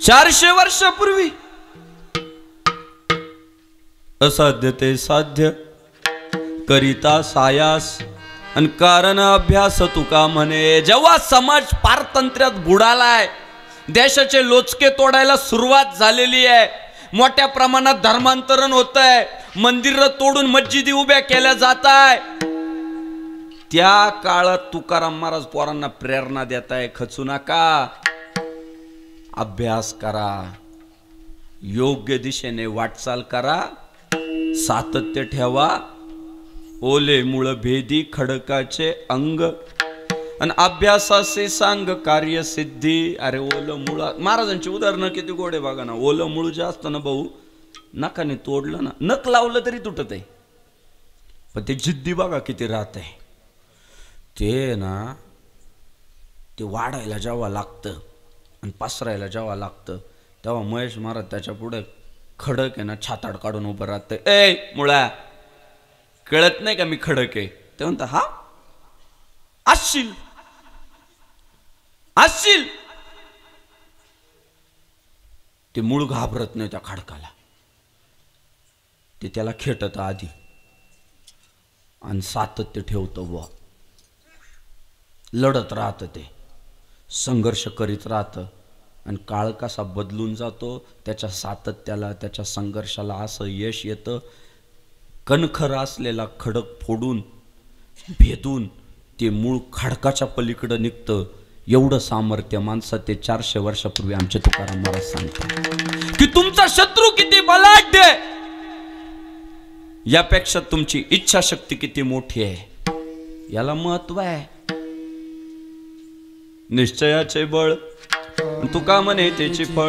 Speaker 1: चारशे वर्षापूर्वी असाध्य ते साध्य करिता सायास आणि कारण अभ्यास तुका म्हणे. जेव्हा समाज पारतंत्र्यात बुडालाय, देशाचे लोचके तोडायला सुरुवात झालेली आहे, मोठ्या प्रमाणात धर्मांतरण होत आहे, मंदिर तोडून मस्जिदी उभ्या केल्या जात आहे, त्या काळात तुकाराम महाराज पोरांना प्रेरणा देत आहे, खचू नका, अभ्यास करा, योग्य दिशेने वाटचाल करा, सातत्य ठेवा, ओले मुळ भेदी खडकाचे अंग आणि अभ्यासाचे सांग कार्यसिद्धी. अरे ओलं मुळ, महाराजांची उदाहरणं किती गोडे बघा ना. ओलं मुळ जे असतं ना भाऊ, नकाने तोडलं ना, नख लावलं तरी तुटत आहे, पण ते जिद्दी बघा किती राहत आहे. ते ना ते वाढायला जेव्हा लागतं आणि पसरायला जेव्हा लागतं तेव्हा महेश महाराज त्याच्या पुढे खडक आहे ना छाताड काढून उभं राहतं. ए मुळा, कळत नाही का मी खडक आहे? ते म्हणता हा असशील असशील. ते मूळ घाबरत नाही त्या खडकाला, ते त्याला खेटत आधी आणि सातत्य ठेवतं, व लढत राहतं, ते संघर्ष करीत राहतं आणि काळ कसा बदलून जातो त्याच्या सातत्याला, त्याच्या संघर्षाला असं यश येतं. कणखर असलेला खडक फोडून भेदून ते मूळ खडकाच्या पलीकडं निघतं. एवढं सामर्थ्य माणसात ते चारशे वर्षापूर्वी आमचे तुकाराम महाराज सांगतात की तुमचा शत्रू किती बलाढ्य आहे यापेक्षा तुमची इच्छाशक्ती किती मोठी आहे, याला महत्व आहे. निश्चयाचे बळ तुका म्हणे त्याची फळ.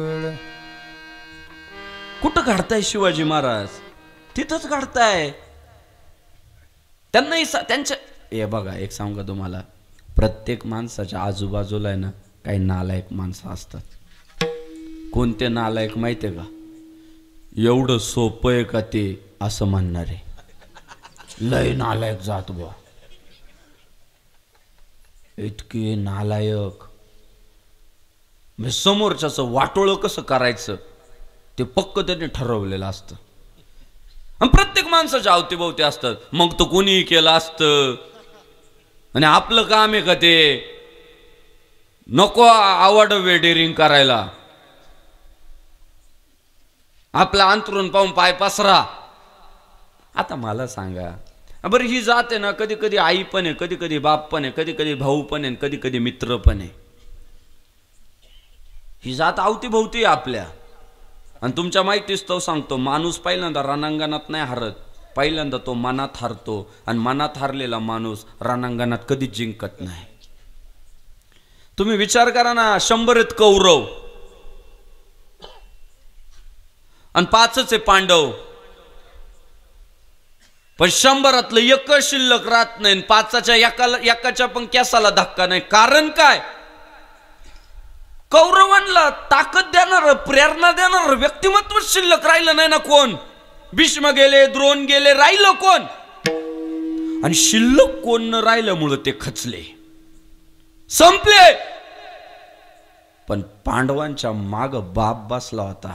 Speaker 1: कुठं काढताय शिवाजी महाराज? तिथंच काढताय. त्यांनाही त्यांच्या हे बघा, एक सांगू का तुम्हाला, प्रत्येक माणसाच्या आजूबाजूला आहे ना काही नालायक माणसं असतात. कोणते नालायक माहितीये का? एवढं सोपं आहे का ते असं म्हणणारे, लय नालायक जात बुवा, इतके नालायक. म्हणजे समोरच्याचं वाटोळं कसं करायचं ते पक्क त्यांनी ठरवलेलं असतं आणि प्रत्येक माणसाच्या अवतीभोवती असतात. मग तो कोणीही केलं असतं आणि आपलं काम आहे का ते? नको आवडवे डेअरिंग करायला, आपला अंतरून पाहून पाय पसरा. आता मला सांगा बरं, ही जात आहे ना, कधी कधी आई पण आहे, कधी कधी बाप पण आहे, कधी कधी भाऊ पण आहे, कधी कधी मित्र पण आहे. ही जात अवतीभोवती आपल्या. आणि तुमच्या माहितीच तो सांगतो, माणूस पहिल्यांदा रणांगणात नाही हरत, पहिल्यांदा तो मनात हरतो आणि मनात हरलेला माणूस रणांगणात कधीच जिंकत नाही. तुम्ही विचार करा ना, शंभर आहेत कौरव आणि पाचच आहे पांडव, पण शंभरातलं एक शिल्लक राहत नाही, पाचाच्या एकाला एकाच्या पण केसाला धक्का नाही. कारण काय? कौरवांना ताकद देणार, प्रेरणा देणार व्यक्तिमत्व शिल्लक राहिलं नाही ना. कोण? भीष्म गेले, द्रोण गेले, राहिलं कोण? आणि शिल्लक कोण न राहिल्यामुळं ते खचले, संपले. पण पांडवांच्या माग बाप बसला होता.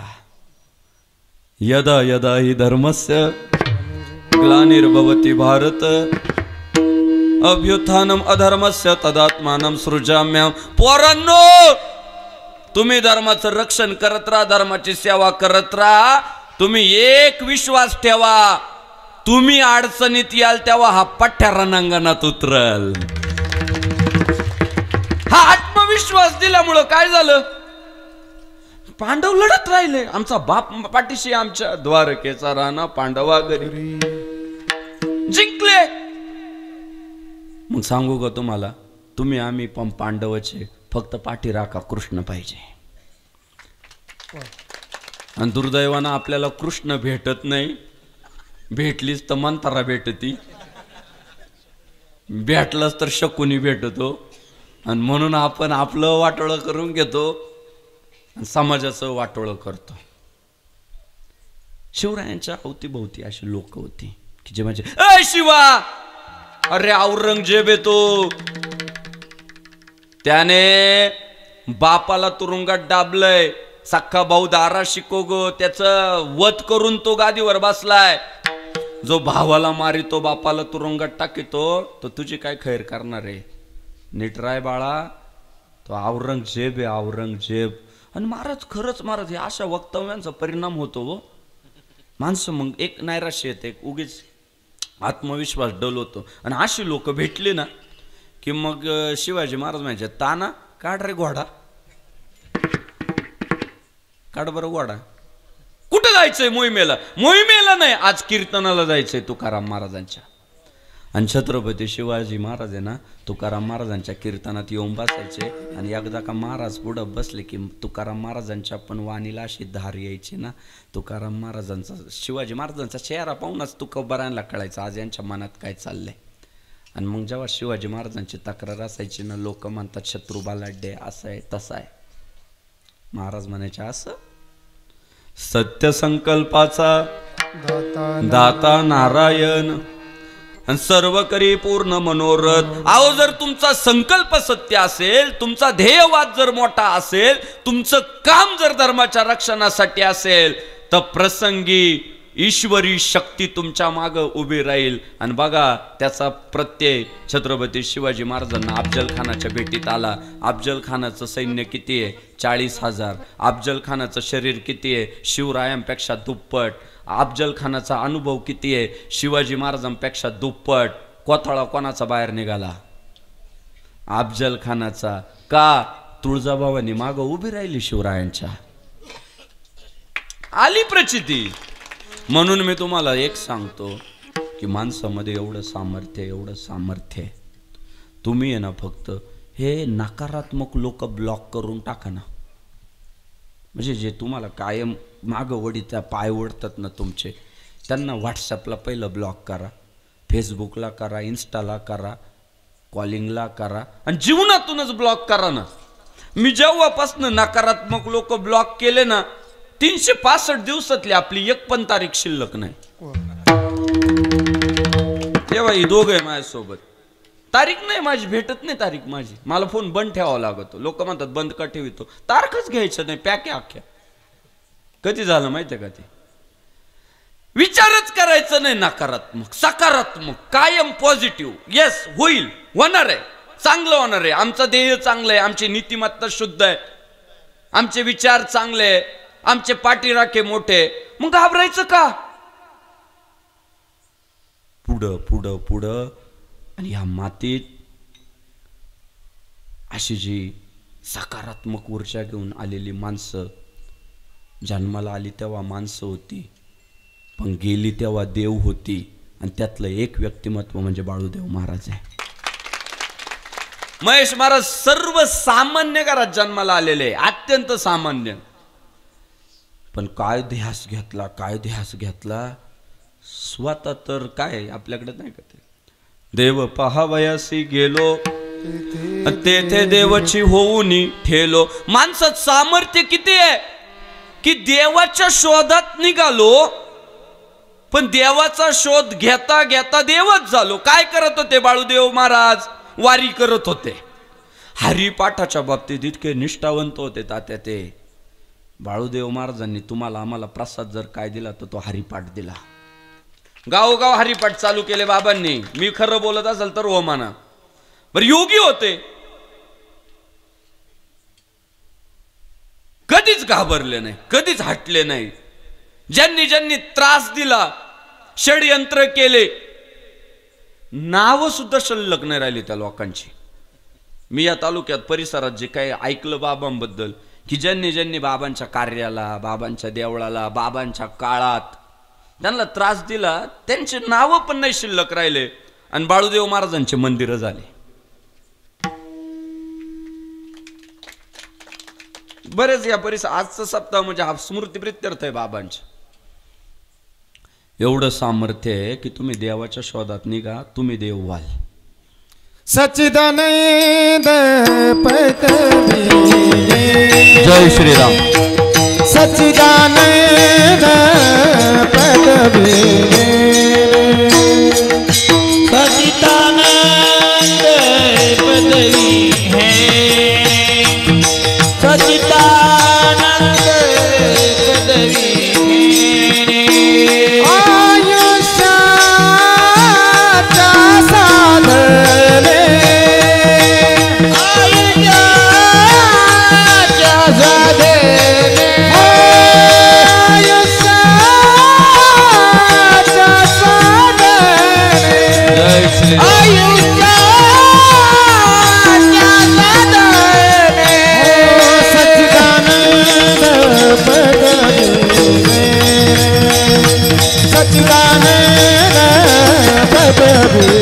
Speaker 1: यदा यदा हि धर्मस्य ग्लानिर्भवति भारत अभ्युत्थानम अधर्मस्य तदात्मानं सृजाम्यहम्. पोरांनो, तुम्ही धर्माचं रक्षण करत राहा, धर्माची सेवा करत राहा. तुम्ही एक विश्वास ठेवा, तुम्ही अडचणीत याल तेव्हा हा पठ्ठ्या रणांगणात उतरल. हा आत्मविश्वास दिल्यामुळं काय झालं? पांडव लढत राहिले. आमचा बाप पाठीशी, आमच्या द्वारकेचा राणा पांडवा घरी, जिंकले. मग सांगू का तुम्हाला, तुम्ही आम्ही पण पांडवाचे, फक्त पाठी राखा, कृष्ण पाहिजे. आणि दुर्दैवानं आपल्याला कृष्ण भेटत नाही. भेटलीच तर मंतारा भेटती, भेटलंच तर शकुनी भेटतो. आणि म्हणून आपण आपलं वाटोळं करून घेतो आणि समाजाचं वाटोळं करतो. शिवरायांच्या अवतीभोवती अशी लोक होती की जे म्हणजे, ए शिवा, अरे औरंगजेब येतो, त्याने बापाला तुरुंगात डाबलय, सख्खा भाऊ दारा शिको गो, त्याचं वध करून तो गादीवर बसलाय. जो भावाला मारितो, बापाला तुरुंगात टाकीतो, तो तुझी काय खैर करणार आहे? नीट राय बाळा, तो औरंगजेब आहे, औरंगजेब. आणि महाराज खरंच महाराज, हे अशा वक्तव्यांचा परिणाम होतो हो. माणसं मग एक नैराश्य येते, उगीच आत्मविश्वास डलवतो. आणि अशी लोक भेटली ना की मग शिवाजी महाराज म्हणजे ताना काढ रे घोडा, काढ बरं घोडा. कुठं जायचंय मोहिमेला? मोहिमेला नाही, आज कीर्तनाला जायचंय तुकाराम महाराजांच्या. आणि छत्रपती शिवाजी महाराज आहे ना, तुकाराम महाराजांच्या कीर्तनात येऊन बसायचे. आणि एकदा का महाराज पुढं बसले की तुकाराम महाराजांच्या पण वाणीला अशी धार यायची ना, तुकाराम महाराजांचा शिवाजी महाराजांचा चेहरा पाहूनच तुकोबारांना कळायचं आज यांच्या मनात काय चाललंय. आणि मग जेव्हा शिवाजी महाराजांची तक्रार असायची ना, लोक म्हणतात शत्रू बलाढ्य, असं आहे तसं आहे. महाराज म्हणायचे असं सत्य संकल्पाचा दाता नारायण आणि सर्व करी पूर्ण मनोरथ. अहो जर तुमचा संकल्प सत्य असेल, तुमचा ध्येयवाद जर मोठा असेल, तुमचं काम जर धर्माच्या रक्षणासाठी असेल, तर प्रसंगी ईश्वरी शक्ती तुमच्या माग उभी राहील. आणि बघा त्याचा प्रत्यय छत्रपती शिवाजी महाराजांना अफजल खानाच्या भेटीत आला. अफजल खानाचं सैन्य किती आहे? चाळीस हजार. अफजल खानाचं शरीर किती आहे? शिवरायांपेक्षा दुप्पट. अफजल खानाचा अनुभव किती आहे? शिवाजी महाराजांपेक्षा दुप्पट. कोथळा कोणाचा बाहेर निघाला? अफजल खानाचा. का? तुळजाभवानी माग उभी राहिली शिवरायांच्या. आली प्रचिती. म्हणून मी तुम्हाला एक सांगतो की माणसामध्ये एवढं सामर्थ्य, एवढं सामर्थ्य. तुम्ही आहे ना फक्त हे नकारात्मक लोक ब्लॉक करून टाका ना. म्हणजे जे तुम्हाला कायम मागं वडीच्या पाय ओढतात ना तुमचे, त्यांना व्हॉट्सॲपला पहिलं ब्लॉक करा, फेसबुकला करा, इन्स्टाला करा, कॉलिंगला करा, आणि जीवनातूनच ब्लॉक करा ना. मी जेव्हापासून नकारात्मक लोक ब्लॉक केले ना, तीनशे पासष्ट दिवसातली आपली एक पण तारीख शिल्लक नाही. तेव्हा ही दोघं आहे माझ्यासोबत. तारीख नाही माझी, भेटत नाही तारीख माझी. मला फोन बंद ठेवावा लागतो. लोक म्हणतात बंद का ठेवतो? तारखच घ्यायचं नाही, पॅके अख्ख्या. कधी झालं माहितीये का ते? विचारच करायचं नाही नकारात्मक, सकारात्मक, कायम पॉझिटिव्ह. येस होईल, होणार आहे, चांगलं होणार आहे, आमचं ध्येय चांगलं आहे, आमची नीतिमत्ता शुद्ध आहे, आमचे विचार चांगले आहे, आमचे पाठीराखे मोठे. मग घाबरायचं का? पुढं पुढं पुढं. आणि ह्या मातीत अशी जी सकारात्मक ऊर्जा घेऊन आलेली माणसं, जन्माला आली तेव्हा माणसं होती, पण गेली तेव्हा देव होती. आणि त्यातलं एक व्यक्तिमत्व म्हणजे बाळूदेव महाराज आहे. महेश महाराज सर्व सामान्य घरात जन्माला आलेले, अत्यंत सामान्य. पण काय ध्यास घेतला, काय ध्यास घेतला स्वतः. तर काय आपल्याकडे नाही का ते, देव पहावयासी गेलो तेथे देवाची होऊनी ठेलो. माणसात सामर्थ्य किती आहे की देवाच्या शोधात निघालो, पण देवाचा शोध घेता घेता देवच झालो. काय करत होते बाळूदेव महाराज? वारी करत होते. हरिपाठाच्या बाबतीत इतके निष्ठावंत होते तात्या ते. बाळूदेव महाराजांनी तुम्हाला आम्हाला प्रसाद जर काय दिला तर तो हरिपाठ दिला. गावोगाव हरिपाठ चालू केले बाबांनी. मी खरं बोलत असेल तर हो म्हणा. बरं योगी होते, कधीच घाबरले नाही, कधीच हटले नाही. ज्यांनी ज्यांनी त्रास दिला, षडयंत्र केले, नाव सुद्धा शिल्लक नाही राहिली त्या लोकांची. मी या तालुक्यात परिसरात जे काही ऐकलं बाबांबद्दल, की ज्यांनी ज्यांनी बाबांच्या कार्याला, बाबांच्या देवळाला, बाबांच्या काळात त्यांना त्रास दिला, त्यांचे नाव पण नाही शिल्लक राहिले. आणि बाळूदेव महाराजांचे मंदिर झाले. बरेच या परिसर आजचा सप्ताह म्हणजे हा स्मृतिप्रित्यर्थ आहे बाबांच्या. एवढं सामर्थ्य आहे की तुम्ही देवाच्या शोधात निघा, तुम्ही देव व्हाल.
Speaker 2: सच्चिदानंद पदवी
Speaker 1: जय श्रीराम.
Speaker 2: सच्चिदानंद पदवी
Speaker 3: सच्चिदानंद पदवी है, सच्चिदानंद आयुष्याच्या साधने
Speaker 2: सच्चिदानंद पदवी सच्चिदानंद पदवी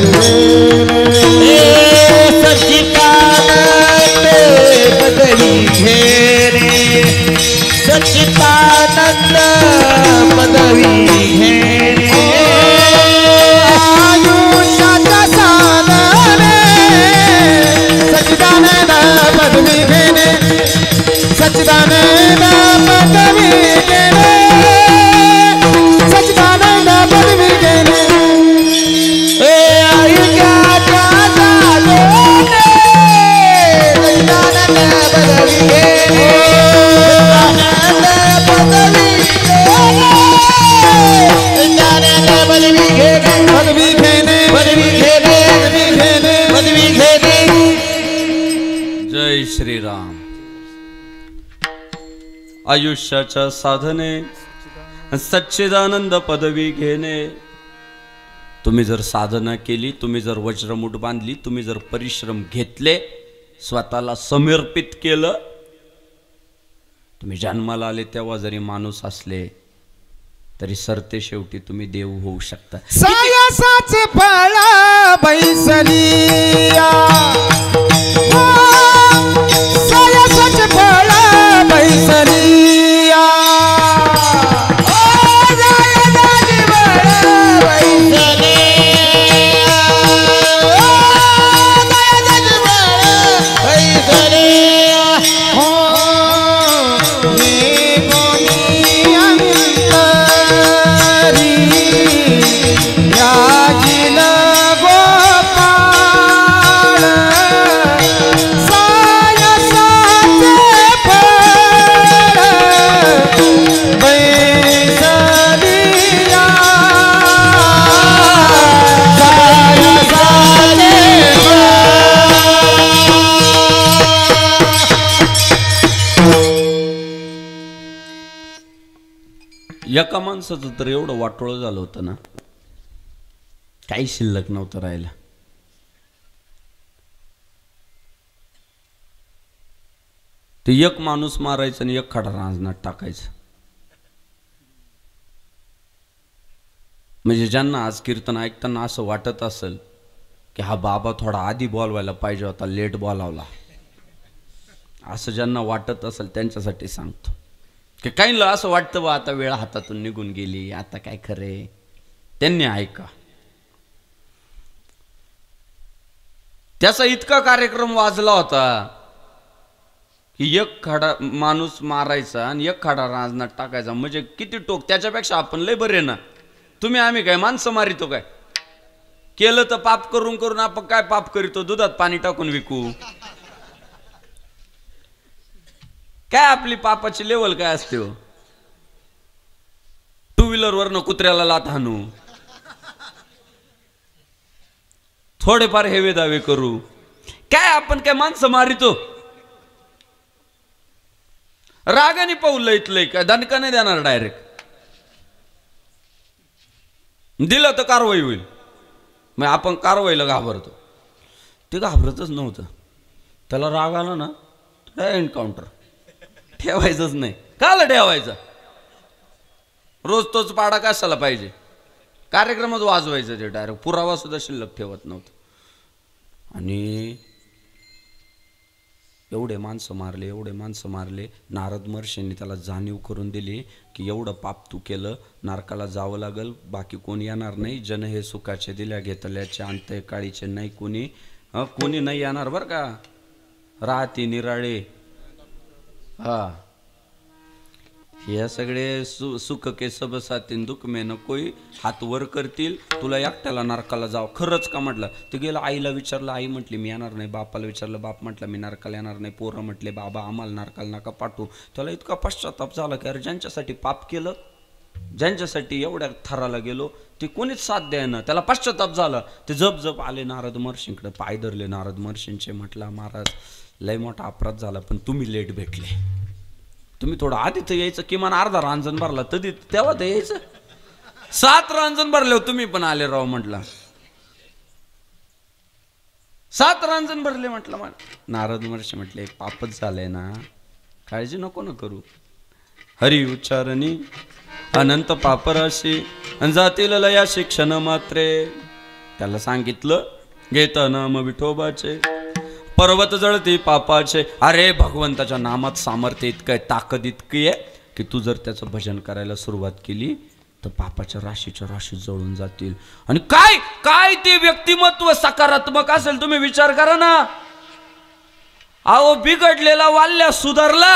Speaker 3: सच्चिदानंद पदवी घे रे सच्चिदानंद पदवी घे रे
Speaker 2: आयुष्याच्या साधने सच्चिदानंद पदवी घेणे सच्चिदानंद पदवी घेणे सच्चिदानंद पदवी घेणे
Speaker 3: आयुष्याच्या साधने सच्चिदानंद पदवी घे
Speaker 2: पदवी घेणे
Speaker 3: पदवी घेणे पदवी घेणे
Speaker 1: जय श्रीराम. आयुष्याच्या साधने सच्चिदानंद पदवी घेणे. तुम्ही जर साधना केली, तुम्ही जर वज्रमुठ बांधली, तुम्ही जर परिश्रम घेतले, स्वतःला समर्पित केलं, तुम्ही जन्माला आले तेव्हा जरी माणूस असले तरी सरते शेवटी तुम्ही देव होऊ शकता.
Speaker 2: सायासाचे फळ बैसलिया सायासाचे फळ बैसलिया
Speaker 1: एका माणसाचं तर एवढं वाटोळं झालं होतं ना, काही शिल्लक नव्हतं राहिलं. ते एक माणूस मारायचं आणि एक खडा रांजणात टाकायचं. म्हणजे ज्यांना आज कीर्तन ऐकताना असं वाटत असेल की हा बाबा थोडा आधी बोलवायला पाहिजे होता, लेट बोलावला, असं ज्यांना वाटत असेल त्यांच्यासाठी सांगतो की काहींना असं वाटतं बा आता वेळ हातातून निघून गेली, आता काय खरे. त्यांनी ऐका, त्याचा इतका कार्यक्रम वाजला होता की एक खडा माणूस मारायचा आणि एक खडा रांजणात टाकायचा. म्हणजे किती टोक. त्याच्यापेक्षा आपण लय बरे ना. तुम्ही आम्ही काय माणसं मारितो काय? केलं तर पाप करून करून आपण काय पाप करीतो? दुधात पाणी टाकून विकू. काय आपली पापाची लेवल काय असते हो? टू व्हीलर वरनं कुत्र्याला लाथ हाणू, थोडेफार हेवे दावे करू. काय आपण काय माणसं मारितो? रागाने पाऊल इथलंय काय? दणका नाही देणार डायरेक्ट. दिलं तर कारवाई होईल. मग आपण कारवाईला घाबरतो. ते घाबरतच नव्हतं. त्याला राग आला ना, एन्काउंटर ठेवायचंच नाही. काला ठेवायचं? रोज तोच पाडा कशाला पाहिजे? कार्यक्रमच वाजवायचं. ते डायरेक्ट पुरावा सुद्धा शिल्लक ठेवत नव्हतं. आणि एवढे माणसं मारले, एवढे माणसं मारले. नारद महर्षींनी त्याला जाणीव करून दिली की एवढं पाप तू केलं, नरकाला जावं लागल, बाकी कोणी येणार नाही. जन हे सुखाचे दिल्या घेतल्याचे अंत्य काळीचे नाही कोणी, कोणी नाही येणार बरं का. राहती निराळे. हा, हे सगळे सु सुख के सब साथीन दुःख में न कोई, हात वर करतील, तुला एकट्याला नरकाला जाव. खरंच का म्हटलं? ते गेलं आईला विचारलं, आई म्हटली मी येणार नाही. बापाला विचारलं, बाप म्हटलं मी नरकाला येणार नाही. पोरं म्हटले बाबा आम्हाला नरकाला नका पाठवू. त्याला इतका पश्चाताप झाला की अरे ज्यांच्यासाठी पाप केलं, ज्यांच्यासाठी एवढ्या थराला गेलो, ते कोणीच साथ द्यायना. त्याला पश्चाताप झाला. ते जप जप आले नारद महर्षींकडे, पाय धरले नारद महर्षींचे. म्हटलं महाराज लय मोठा अपराध झाला, पण तुम्ही लेट भेटले. तुम्ही थोडं आधी तर यायचं, किमान अर्धा रांजण भरला तरी तेव्हा तर यायचं. सात रांजण भरले तुम्ही पण आले राव. म्हटलं सात रांजण भरले म्हटलं. मला नारद महर्षी म्हटले पापच झालंय ना, काळजी नको न करू. हरी उच्चारणी अनंत पापराशी जातील लया शिक्षण मात्रे. त्याला सांगितलं घेत नाम विठोबाचे पर्वत जळती पापाचे. अरे भगवंताच्या नामात सामर्थ्य इतकं आहे, ताकद इतकी आहे की तू जर त्याचं भजन करायला सुरुवात केली तर पापाच्या राशीच्या राशी जळून जातील. आणि काय काय ते व्यक्तिमत्व सकारात्मक असेल तुम्ही विचार करा ना. अहो बिघडलेला वाल्ल्या सुधारला,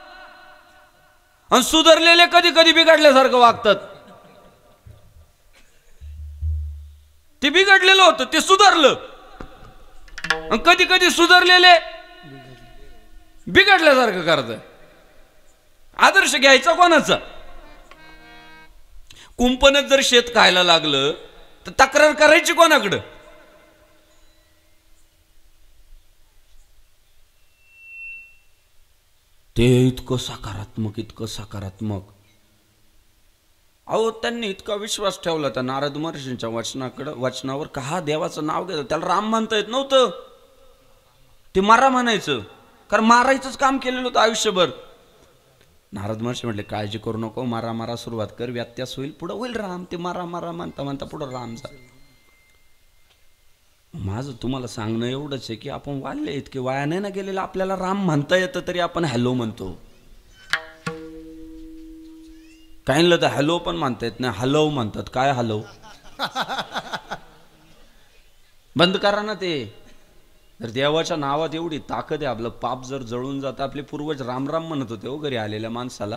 Speaker 1: आणि सुधारलेले कधी कधी बिघडल्यासारखं वागतात. ते बिघडलेलं होतं ते सुधारलं, आणि कधी कधी सुधारलेले बिघडल्यासारखं करत. आदर्श घ्यायचा कोणाचा? कुंपणच जर शेत खायला लागलं तर तक्रार करायची कोणाकडं? ते इतकं सकारात्मक इतकं सकारात्मक. अहो त्यांनी इतका विश्वास ठेवला त्या नारद महर्षींच्या वचनाकडं वचनावर का हा देवाचं नाव घेतो. त्याला राम म्हणता येत नव्हतं, ते मारा म्हणायचं, कारण मारायचंच काम केलेलं होतं आयुष्यभर. नारद महर्षी म्हटले काळजी करू नको, मारा मारा सुरुवात कर, व्यत्यास होईल, पुढं होईल राम. ते मारा मारा म्हणता म्हणता पुढं राम जा. माझं तुम्हाला सांगणं एवढंच आहे की आपण वाढले इतके वाया नाही ना गेलेलं, आपल्याला राम म्हणता येतं तरी आपण हॅलो म्हणतो. काहींना तर हॅलो पण म्हणता येत नाही, हलव म्हणतात. काय हलव? बंद करा ना ते. तर देवाच्या नावात एवढी ताकद आहे, आपलं पाप जर जळून जातं. आपले पूर्वज राम राम म्हणत होते हो घरी आलेल्या माणसाला,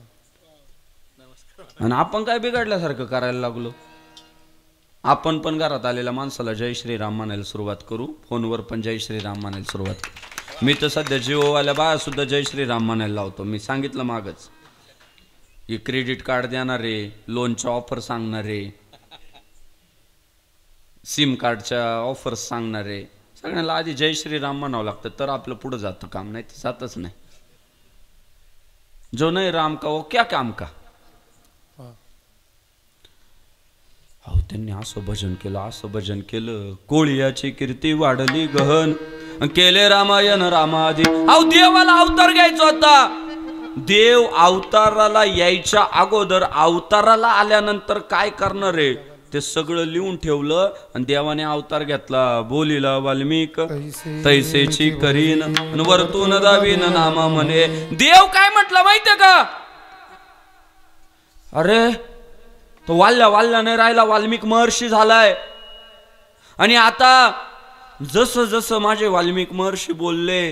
Speaker 1: आणि आपण काय बिघडल्यासारखं करायला लागलो. आपण पण घरात आलेल्या माणसाला जय श्रीराम म्हणायला सुरुवात करू, फोनवर पण जय श्रीराम म्हणायला सुरुवात करू. मी तर सध्या जिओवाल्या बाया सुद्धा जय श्रीराम म्हणायला लावतो. मी सांगितलं मागच, ही क्रेडिट कार्ड देणारे, लोनच्या ऑफर सांगणारे, सिम कार्डच्या ऑफर्स सांगणारे, सगळ्यांना आधी जय श्रीराम म्हणावं लागतं तर आपलं पुढं जातं काम, नाही तर जातच नाही. जो नाही राम का वो क्या काम का. अहो त्यांनी असं भजन केलं असं भजन केलं, कोळियाची कीर्ती वाढली गहन, केले रामायण रामादी. अहो देवाला अवतार घ्यायचा होता. देव अवताराला यायच्या अगोदर अवताराला आल्यानंतर काय करणार आहे ते सगळं लिहून ठेवलं, आणि देवाने अवतार घेतला. बोलिला वाल्मिक तैसेची करीन वरतून दावीन नामा म्हणे. देव काय म्हटलं माहितीये का? अरे तो वाल्ल्या वाल्ल्या नाही राहिला, वाल्मिक महर्षी झालाय. आणि आता जसं जसं माझे वाल्मिक महर्षी बोलले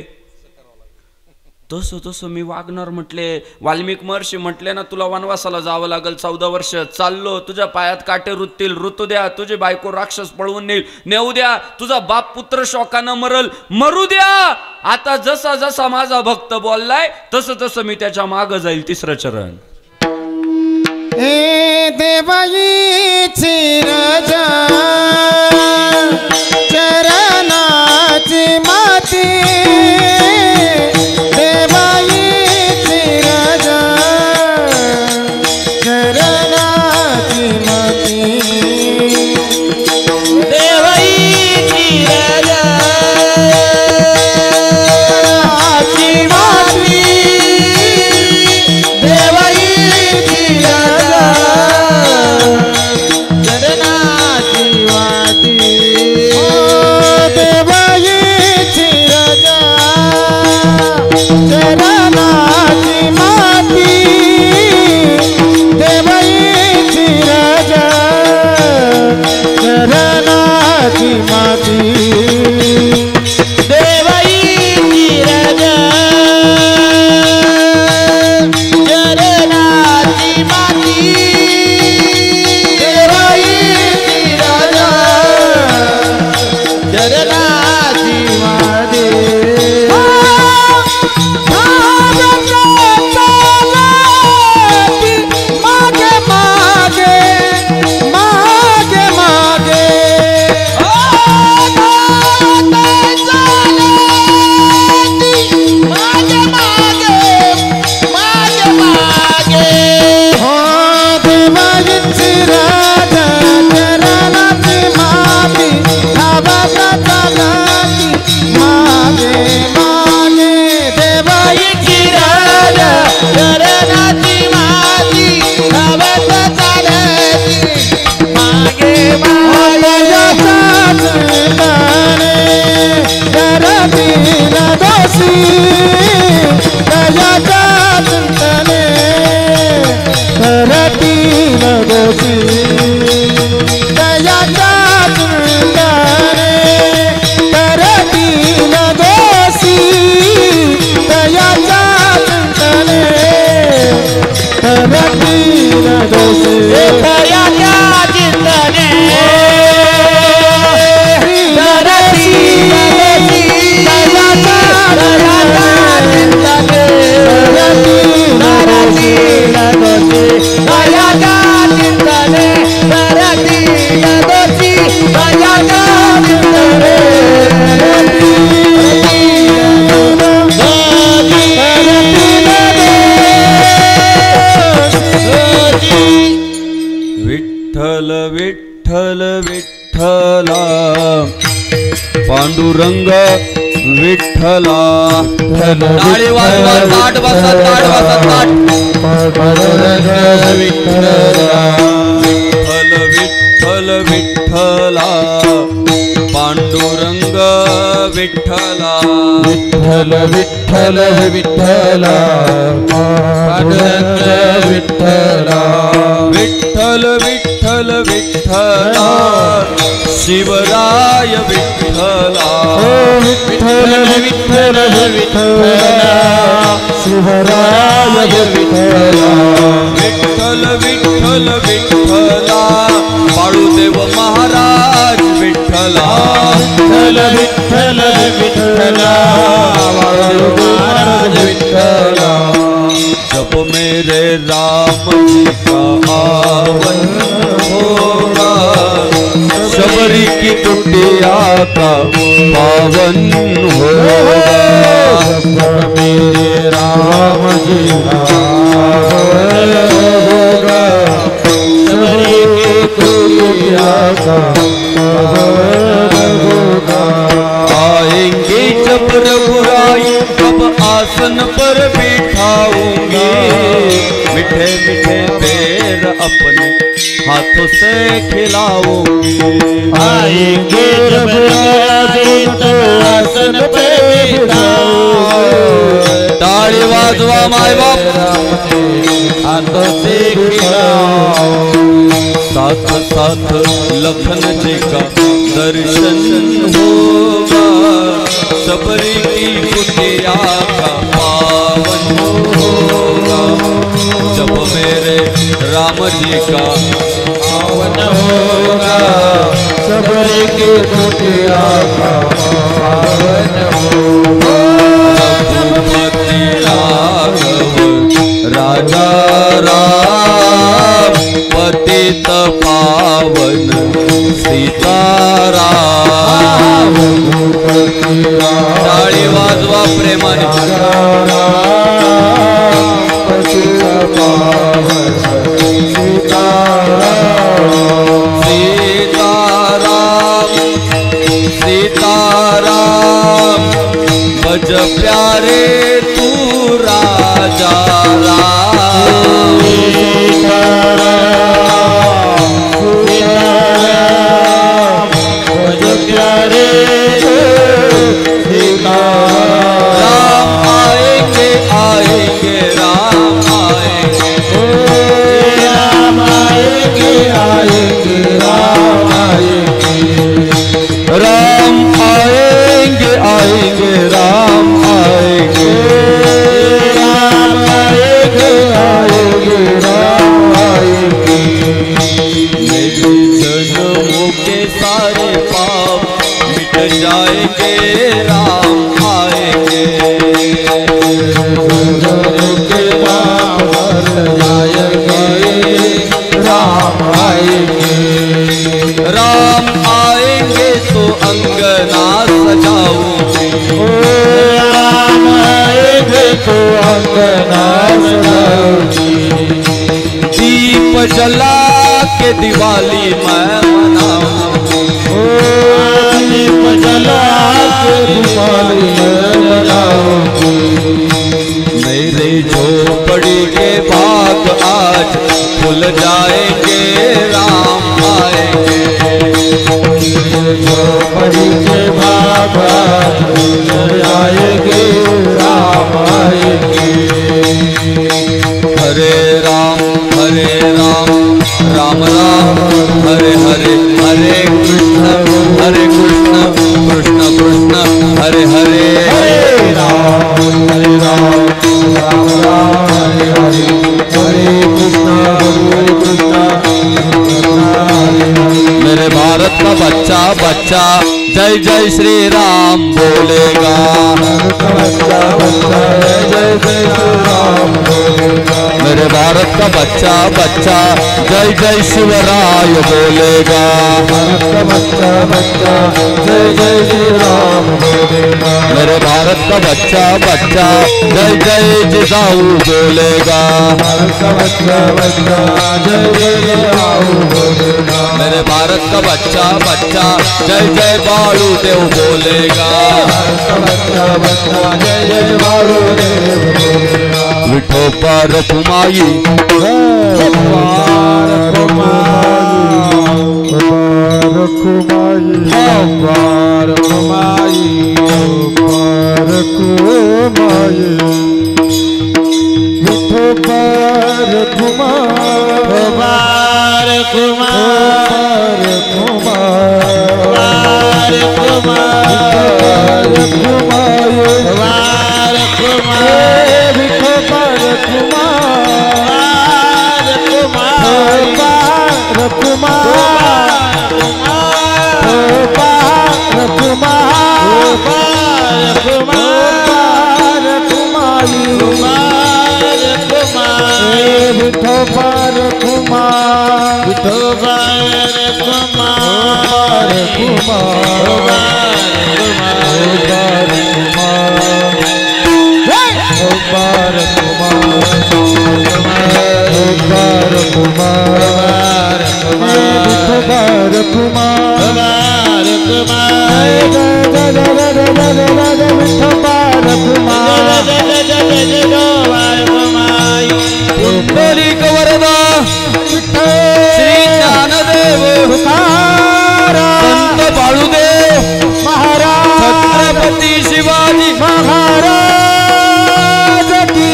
Speaker 1: तसं तसं मी वागणार म्हटले. वाल्मिक महर्षी म्हटले ना तुला वनवासाला जावं लागेल चौदा वर्ष. चाललो, तुझ्या पायात काटे रुततील, ऋतू द्या. तुझी बायको राक्षस पळवून नेईल, नेऊ द्या. तुझा बाप पुत्र शोकानं मरल, मरू द्या. आता जसा जसा माझा भक्त बोललाय तसं तसं मी त्याच्या माग जाईल. तिसरं चरण.
Speaker 2: हे देवाईची राजा चरणाची माती, देवाईची राजा चरणाची माती,
Speaker 3: देवाईची राजा
Speaker 2: चरणाची माती, देवाईची राजा चरणाची माती. दयाच्या चिंतने करतील दोषी दयाच्या चिंतने करतील दोषी दयाच्या चिंतने करतील दोषी
Speaker 3: दयाच्या चिंतने
Speaker 1: विठ्ठल विठ्ठल विठ्ठला पांडुरंग विठ्ठला टाळी वाजवा ताट बसा ताट बसा ताट
Speaker 2: पांडुरंग विठ्ठला
Speaker 1: विठ्ठल विठ्ठल विठ्ठला पांडुरंग विठ्ठला
Speaker 2: विठ्ठल विठ्ठल विठ्ठला पांडुरंग विठ्ठला
Speaker 1: विठ्ठल विठ्ठल विठ्ठला शिवराय विठ्ठला
Speaker 2: विठ्ठल विठ्ठल विठ्ठला शिवराय विठ्ठला
Speaker 1: विठ्ठल विठ्ठल विठ्ठला बाळूदेव महाराज विठ्ठला
Speaker 2: विठ्ठल विठ्ठल विठ्ठला बाळूदेव महाराज विठ्ठला
Speaker 1: जप मेरे राम जी का आवन होगा शबरी की कुटिया का पावन होगा
Speaker 2: मेरे राम जी का पावन होगा शबरी की कुटिया का पावन होगा
Speaker 1: आएंगे जब रघुराई तब आसन पर बिठाऊंगी मिठे मिठे पैर अपने हाथों से खिलाऊंगी
Speaker 2: आएंगे जब राजी तो आसन पे बिठाऊंगी
Speaker 1: ताली वाजवा माय बाप
Speaker 2: हाथों से खिलाऊंगी
Speaker 1: साथ साथ लखन जी का दर्शन होगा सबरी की कुटिया का पावन होगा जब मेरे राम जी का
Speaker 2: पावन होगा सबरी की कुटिया का पावन होगा
Speaker 1: रघुपति राघव राजा राम पतित पावन सीताराम टाळी वाजवा प्रेमाने सीताराम सीताराम भज प्यारे तू राजा राम राम आएंगे आएंगे राम आएंगे
Speaker 2: राम आएंगे आएंगे राम आएंगे
Speaker 1: राम आएंगे आएंगे राम आएंगे
Speaker 2: राम आएंगे आएंगे राम आएंगे
Speaker 1: मेरे जन्मों के सारे पाप मिट जाएंगे राम आएंगे
Speaker 2: के बाप मर जाएंगे राम आएंगे
Speaker 1: राम आएंगे तो अंगना सजाऊंगी
Speaker 2: राम आएंगे तो अंगना सजाऊंगी
Speaker 1: दीप जला के दिवाली मैं मनाऊंगी
Speaker 2: दीप जला के दिवाली मैं मनाऊंगी
Speaker 1: मेरे झोपड़ी के बाग आज खुल जाएंगे राम आएंगे
Speaker 2: झोपड़ी के बाग आज खुल जाएंगे
Speaker 1: राम राम हरे हरे हरे कृष्ण हरे कृष्ण कृष्ण कृष्ण हरे हरे
Speaker 2: हरे राम हरे राम राम राम हरे हरे हरे कृष्ण हरे कृष्ण
Speaker 1: मेरे भारत का बच्चा बच्चा जय जय श्री राम बोलेगा।
Speaker 2: बच्चा बच्चा जय जय जय श्री राम बोलेगा।
Speaker 1: मेरे भारत का बच्चा बच्चा जय जय शिवराय बोलेगा।
Speaker 2: भारत का बच्चा बच्चा जय जय श्री राम बोलेगा।
Speaker 1: मेरे भारत का बच्चा बच्चा जय जय जिजाऊ बोलेगा।
Speaker 2: भारत का बच्चा बच्चा जय जय जिजाऊ बोलेगा।
Speaker 1: मेरे भारत का बच्चा बच्चा जय जय बालू देव बोलेगा।
Speaker 2: भारत का बच्चा बच्चा जय जय बालू देव बोलेगा।
Speaker 1: विठोबा रखुमाई
Speaker 2: पार कुमाई पार कुमाई पार कुमाई पार कुमाई विठो पार कुमार
Speaker 3: पार कुमार
Speaker 2: पार कुमार
Speaker 3: पार कुमार
Speaker 2: पार कुमाई
Speaker 3: पार कुमार
Speaker 2: विठो पार कुमार
Speaker 3: कुमार
Speaker 2: पार कुमार पार कुमार
Speaker 3: पार
Speaker 2: पार कुमारी विठो पार कुमार
Speaker 3: विठो पार
Speaker 2: पार
Speaker 3: कुमार
Speaker 2: पार कुमार पार कुमार विठो पार कुमार विठो पार कुमार
Speaker 1: पुंडलिक वरदा श्री ज्ञानदेव संत बाळूदेव
Speaker 2: महाराज
Speaker 1: छत्रपती शिवाजी
Speaker 2: महाराज की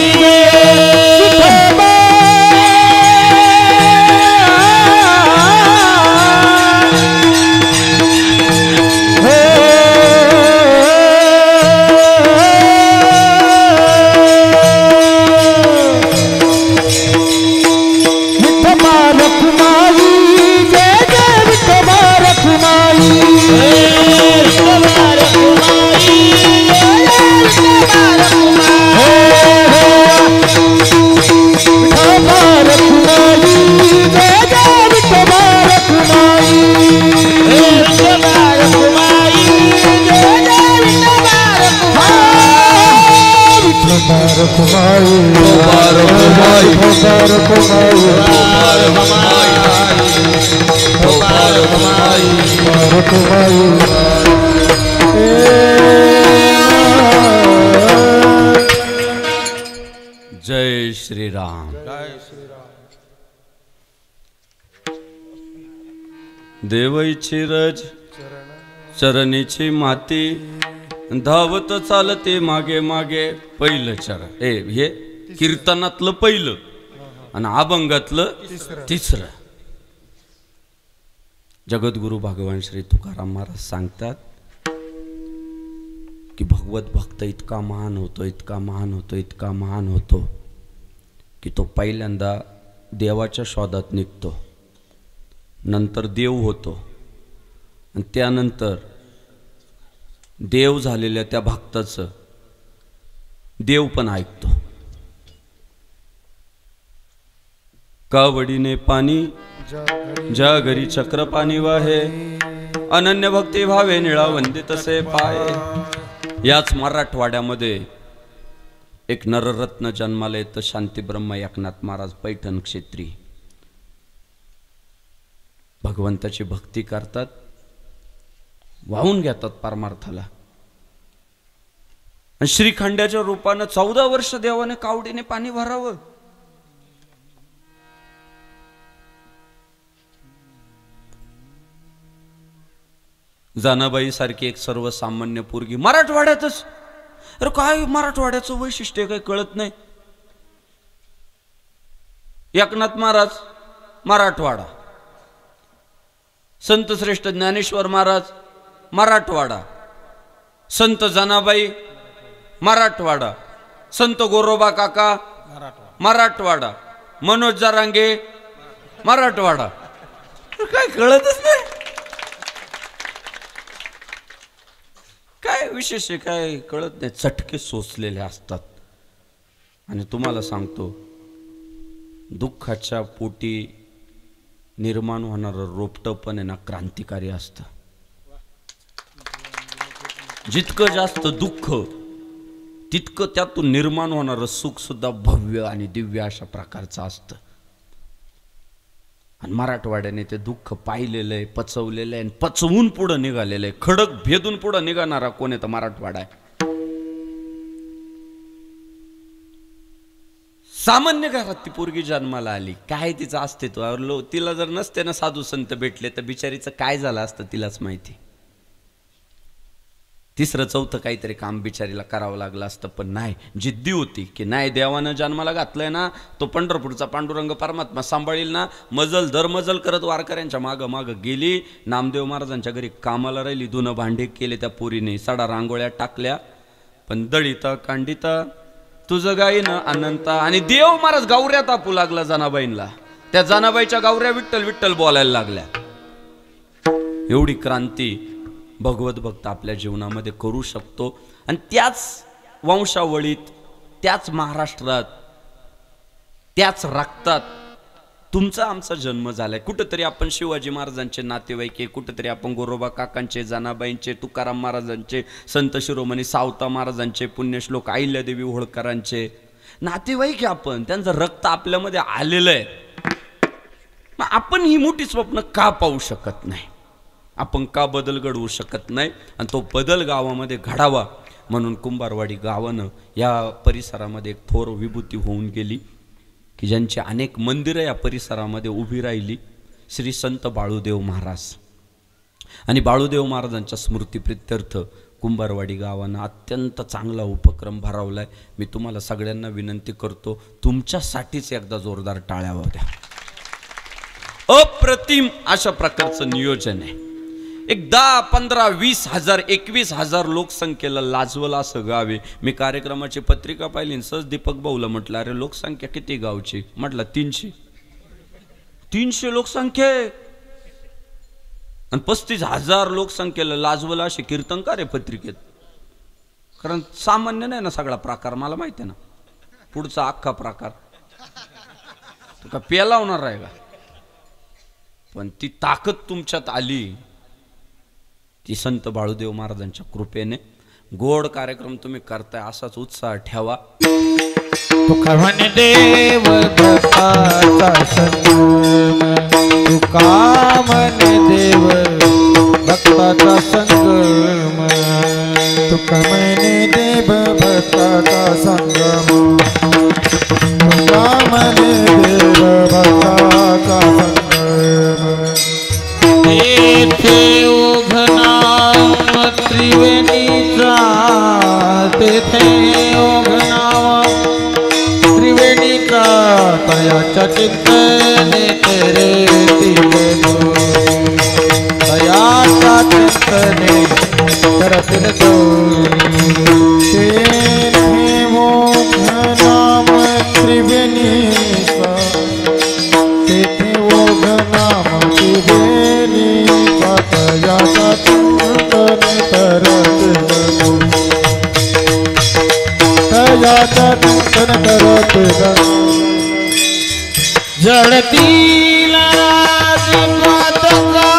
Speaker 2: कुमारी
Speaker 1: पार कुमारी
Speaker 2: पार कुमारी
Speaker 1: पार कुमारी
Speaker 2: पार कुमारी
Speaker 1: जय श्री राम। देवईची रज चरणीची माती धावत चालते मागे मागे पहिलं चरण ए हे कीर्तनातलं पहिलं आणि अभंगातलं तिसरं। जगद्गुरु भगवान श्री तुकाराम महाराज सांगतात की भगवत भक्त इतका महान होतो इतका महान होतो इतका महान होतो की तो पहिल्यांदा देवाच्या शोधात निघतो, नंतर देव होतो आणि त्यानंतर देव झालेल्या त्या भक्ताचं देव पण ऐकतो। कावडीने पाणी ज्या घरी चक्र पाणी वाहे अनन्य भक्ती भावे निळा वंदित तसे पाय। याच मराठवाड्यामध्ये एक नररत्न जन्माला येतं, शांती ब्रह्म एकनाथ महाराज पैठण क्षेत्री भगवंताची भक्ती करतात, वाहून घेतात परमार्थाला आणि श्रीखंडाच्या रूपानं चौदा वर्ष देवाने कावडीने पाणी भरावं। जानाबाई सारखी एक सर्वसामान्य पोरगी मराठवाड्यातच, अरे काय मराठवाड्याचं वैशिष्ट्य काही कळत नाही। एकनाथ महाराज मराठवाडा. संत श्रेष्ठ ज्ञानेश्वर महाराज मराठवाडा. संत जनाबाई मराठवाडा. संत गोरोबा काका मराठवाडा. मनोज जरांगे मराठवाडा. काय कळतच नाही काय विशेष आहे, काय कळत नाही. चटके सोसलेले असतात. आणि तुम्हाला सांगतो, दुःखाच्या पोटी निर्माण होणारं रोपटं पण आहे ना क्रांतिकारी असतं. जितकं जास्त दुःख तितकं त्यातून निर्माण होणारं सुख सुद्धा भव्य आणि दिव्य अशा प्रकारचं असतं. आणि मराठवाड्याने ते दुःख पाहिलेलं आहे, पचवलेलं आहे आणि पचवून पुढं निघालेलं आहे. खडक भेदून पुढं निघाणारा कोण आहे तर मराठवाडा आहे. सामान्य घरात ती पोरगी जन्माला आली, काय तिचं अस्तित्व, तिला जर नसते ना साधू संत भेटले तर बिचारीचं काय झालं असतं तिलाच माहिती. तिसरं चौथं काहीतरी काम बिचारीला करावं लागलं असतं, पण नाही, जिद्दी होती की नाही, देवानं जन्माला घातलंय ना, तो पंढरपूरचा पांडुरंग परमात्मा सांभाळील ना. मजल दर मजल करत वारकऱ्यांच्या मागं मागं गेली. नामदेव महाराजांच्या घरी कामाला राहिली. धुणं भांडे केले त्या पोरीने, सडा रांगोळ्या टाकल्या. पण दळीता कांडिता तुझं गाईनं अनंता. आणि देव महाराज गावऱ्या तापू लागला जनाबाईंना. त्या जनाबाईच्या गावऱ्या विठ्ठल विठ्ठल बोलायला लागल्या. एवढी क्रांती भगवत भक्त आपल्या जीवनामध्ये करू शकतो. आणि त्याच वंशावळीत, त्याच महाराष्ट्रात, त्याच रक्तात तुमचा आमचा जन्म झालाय. कुठंतरी आपण शिवाजी महाराजांचे नातेवाईक, कुठंतरी आपण गोरोबा काकांचे, जनाबाईंचे, तुकाराम महाराजांचे, संत शिरोमणी सावता महाराजांचे, पुण्यश्लोक अहिल्यादेवी होळकरांचे नातेवाईक आपण. त्यांचं रक्त आपल्यामध्ये आलेलं आहे. मग आपण ही मोठी स्वप्न का पाहू शकत नाही? आपण का बदल घडवू शकत नाही? आणि तो बदल गावामध्ये घडावा म्हणून कुंभारवाडी गावानं या परिसरामध्ये एक थोर विभूती होऊन गेली की ज्यांची अनेक मंदिरं या परिसरामध्ये उभी राहिली. श्री संत बाळूदेव महाराज. आणि बाळूदेव महाराजांच्या स्मृतीप्रित्यर्थ कुंभारवाडी गावानं अत्यंत चांगला उपक्रम भरवलाय. मी तुम्हाला सगळ्यांना विनंती करतो, तुमच्यासाठीच एकदा जोरदार टाळ्या वाजवा द्या. अप्रतिम अशा प्रकारचं नियोजन आहे. एक दहा पंधरा वीस हजार एकवीस हजार लोकसंख्येला लाजवलं असं गाव आहे. मी कार्यक्रमाची पत्रिका पाहिली, सहज दीपक भाऊला म्हटलं, अरे लोकसंख्या किती गावची? म्हटलं तीनशे तीनशे लोकसंख्या आणि पस्तीस हजार लोकसंख्येला लाजवलं असे कीर्तनकार आहे पत्रिकेत. कारण सामान्य नाही ना सगळा प्रकार, मला माहिती आहे ना पुढचा अख्खा प्रकार. तो का पेला होणार आहे का? पण ती ताकद तुमच्यात आली ती संत बाळूदेव महाराजांच्या कृपेने. गोड कार्यक्रम तुम्ही करताय, असाच उत्साह ठेवा.
Speaker 3: तुका म्हणे देव भक्ताचा संगम, तुका म्हणे देव भक्ताचा संगम,
Speaker 2: तुका म्हणे देव भक्ताचा संगम, तुका म्हणे देव भक्ताचा संगम.
Speaker 3: तेथे ओघनाम त्रिवेणीचा, तेथे ओघनाम त्रिवेणीचा, तयाच्या चिंतने तेरे तिले दो, तयाच्या चिंतने करतील दो.
Speaker 2: तेथे ओघनाम त्रिवेणीचा, तेथे ओघनाम त्रिवेणीचा, तयाच्या चिंतने करतील दो, तयाच्या चिंतन करतील दो.
Speaker 3: जडतील राजपातका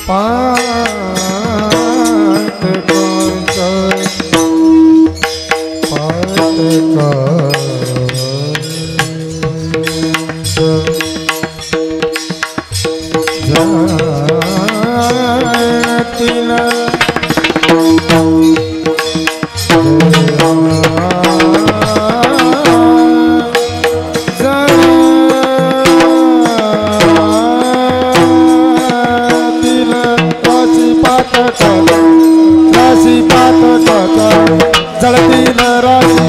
Speaker 2: जळतील राशी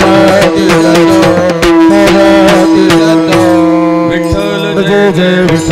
Speaker 1: विठ्ठल जय जय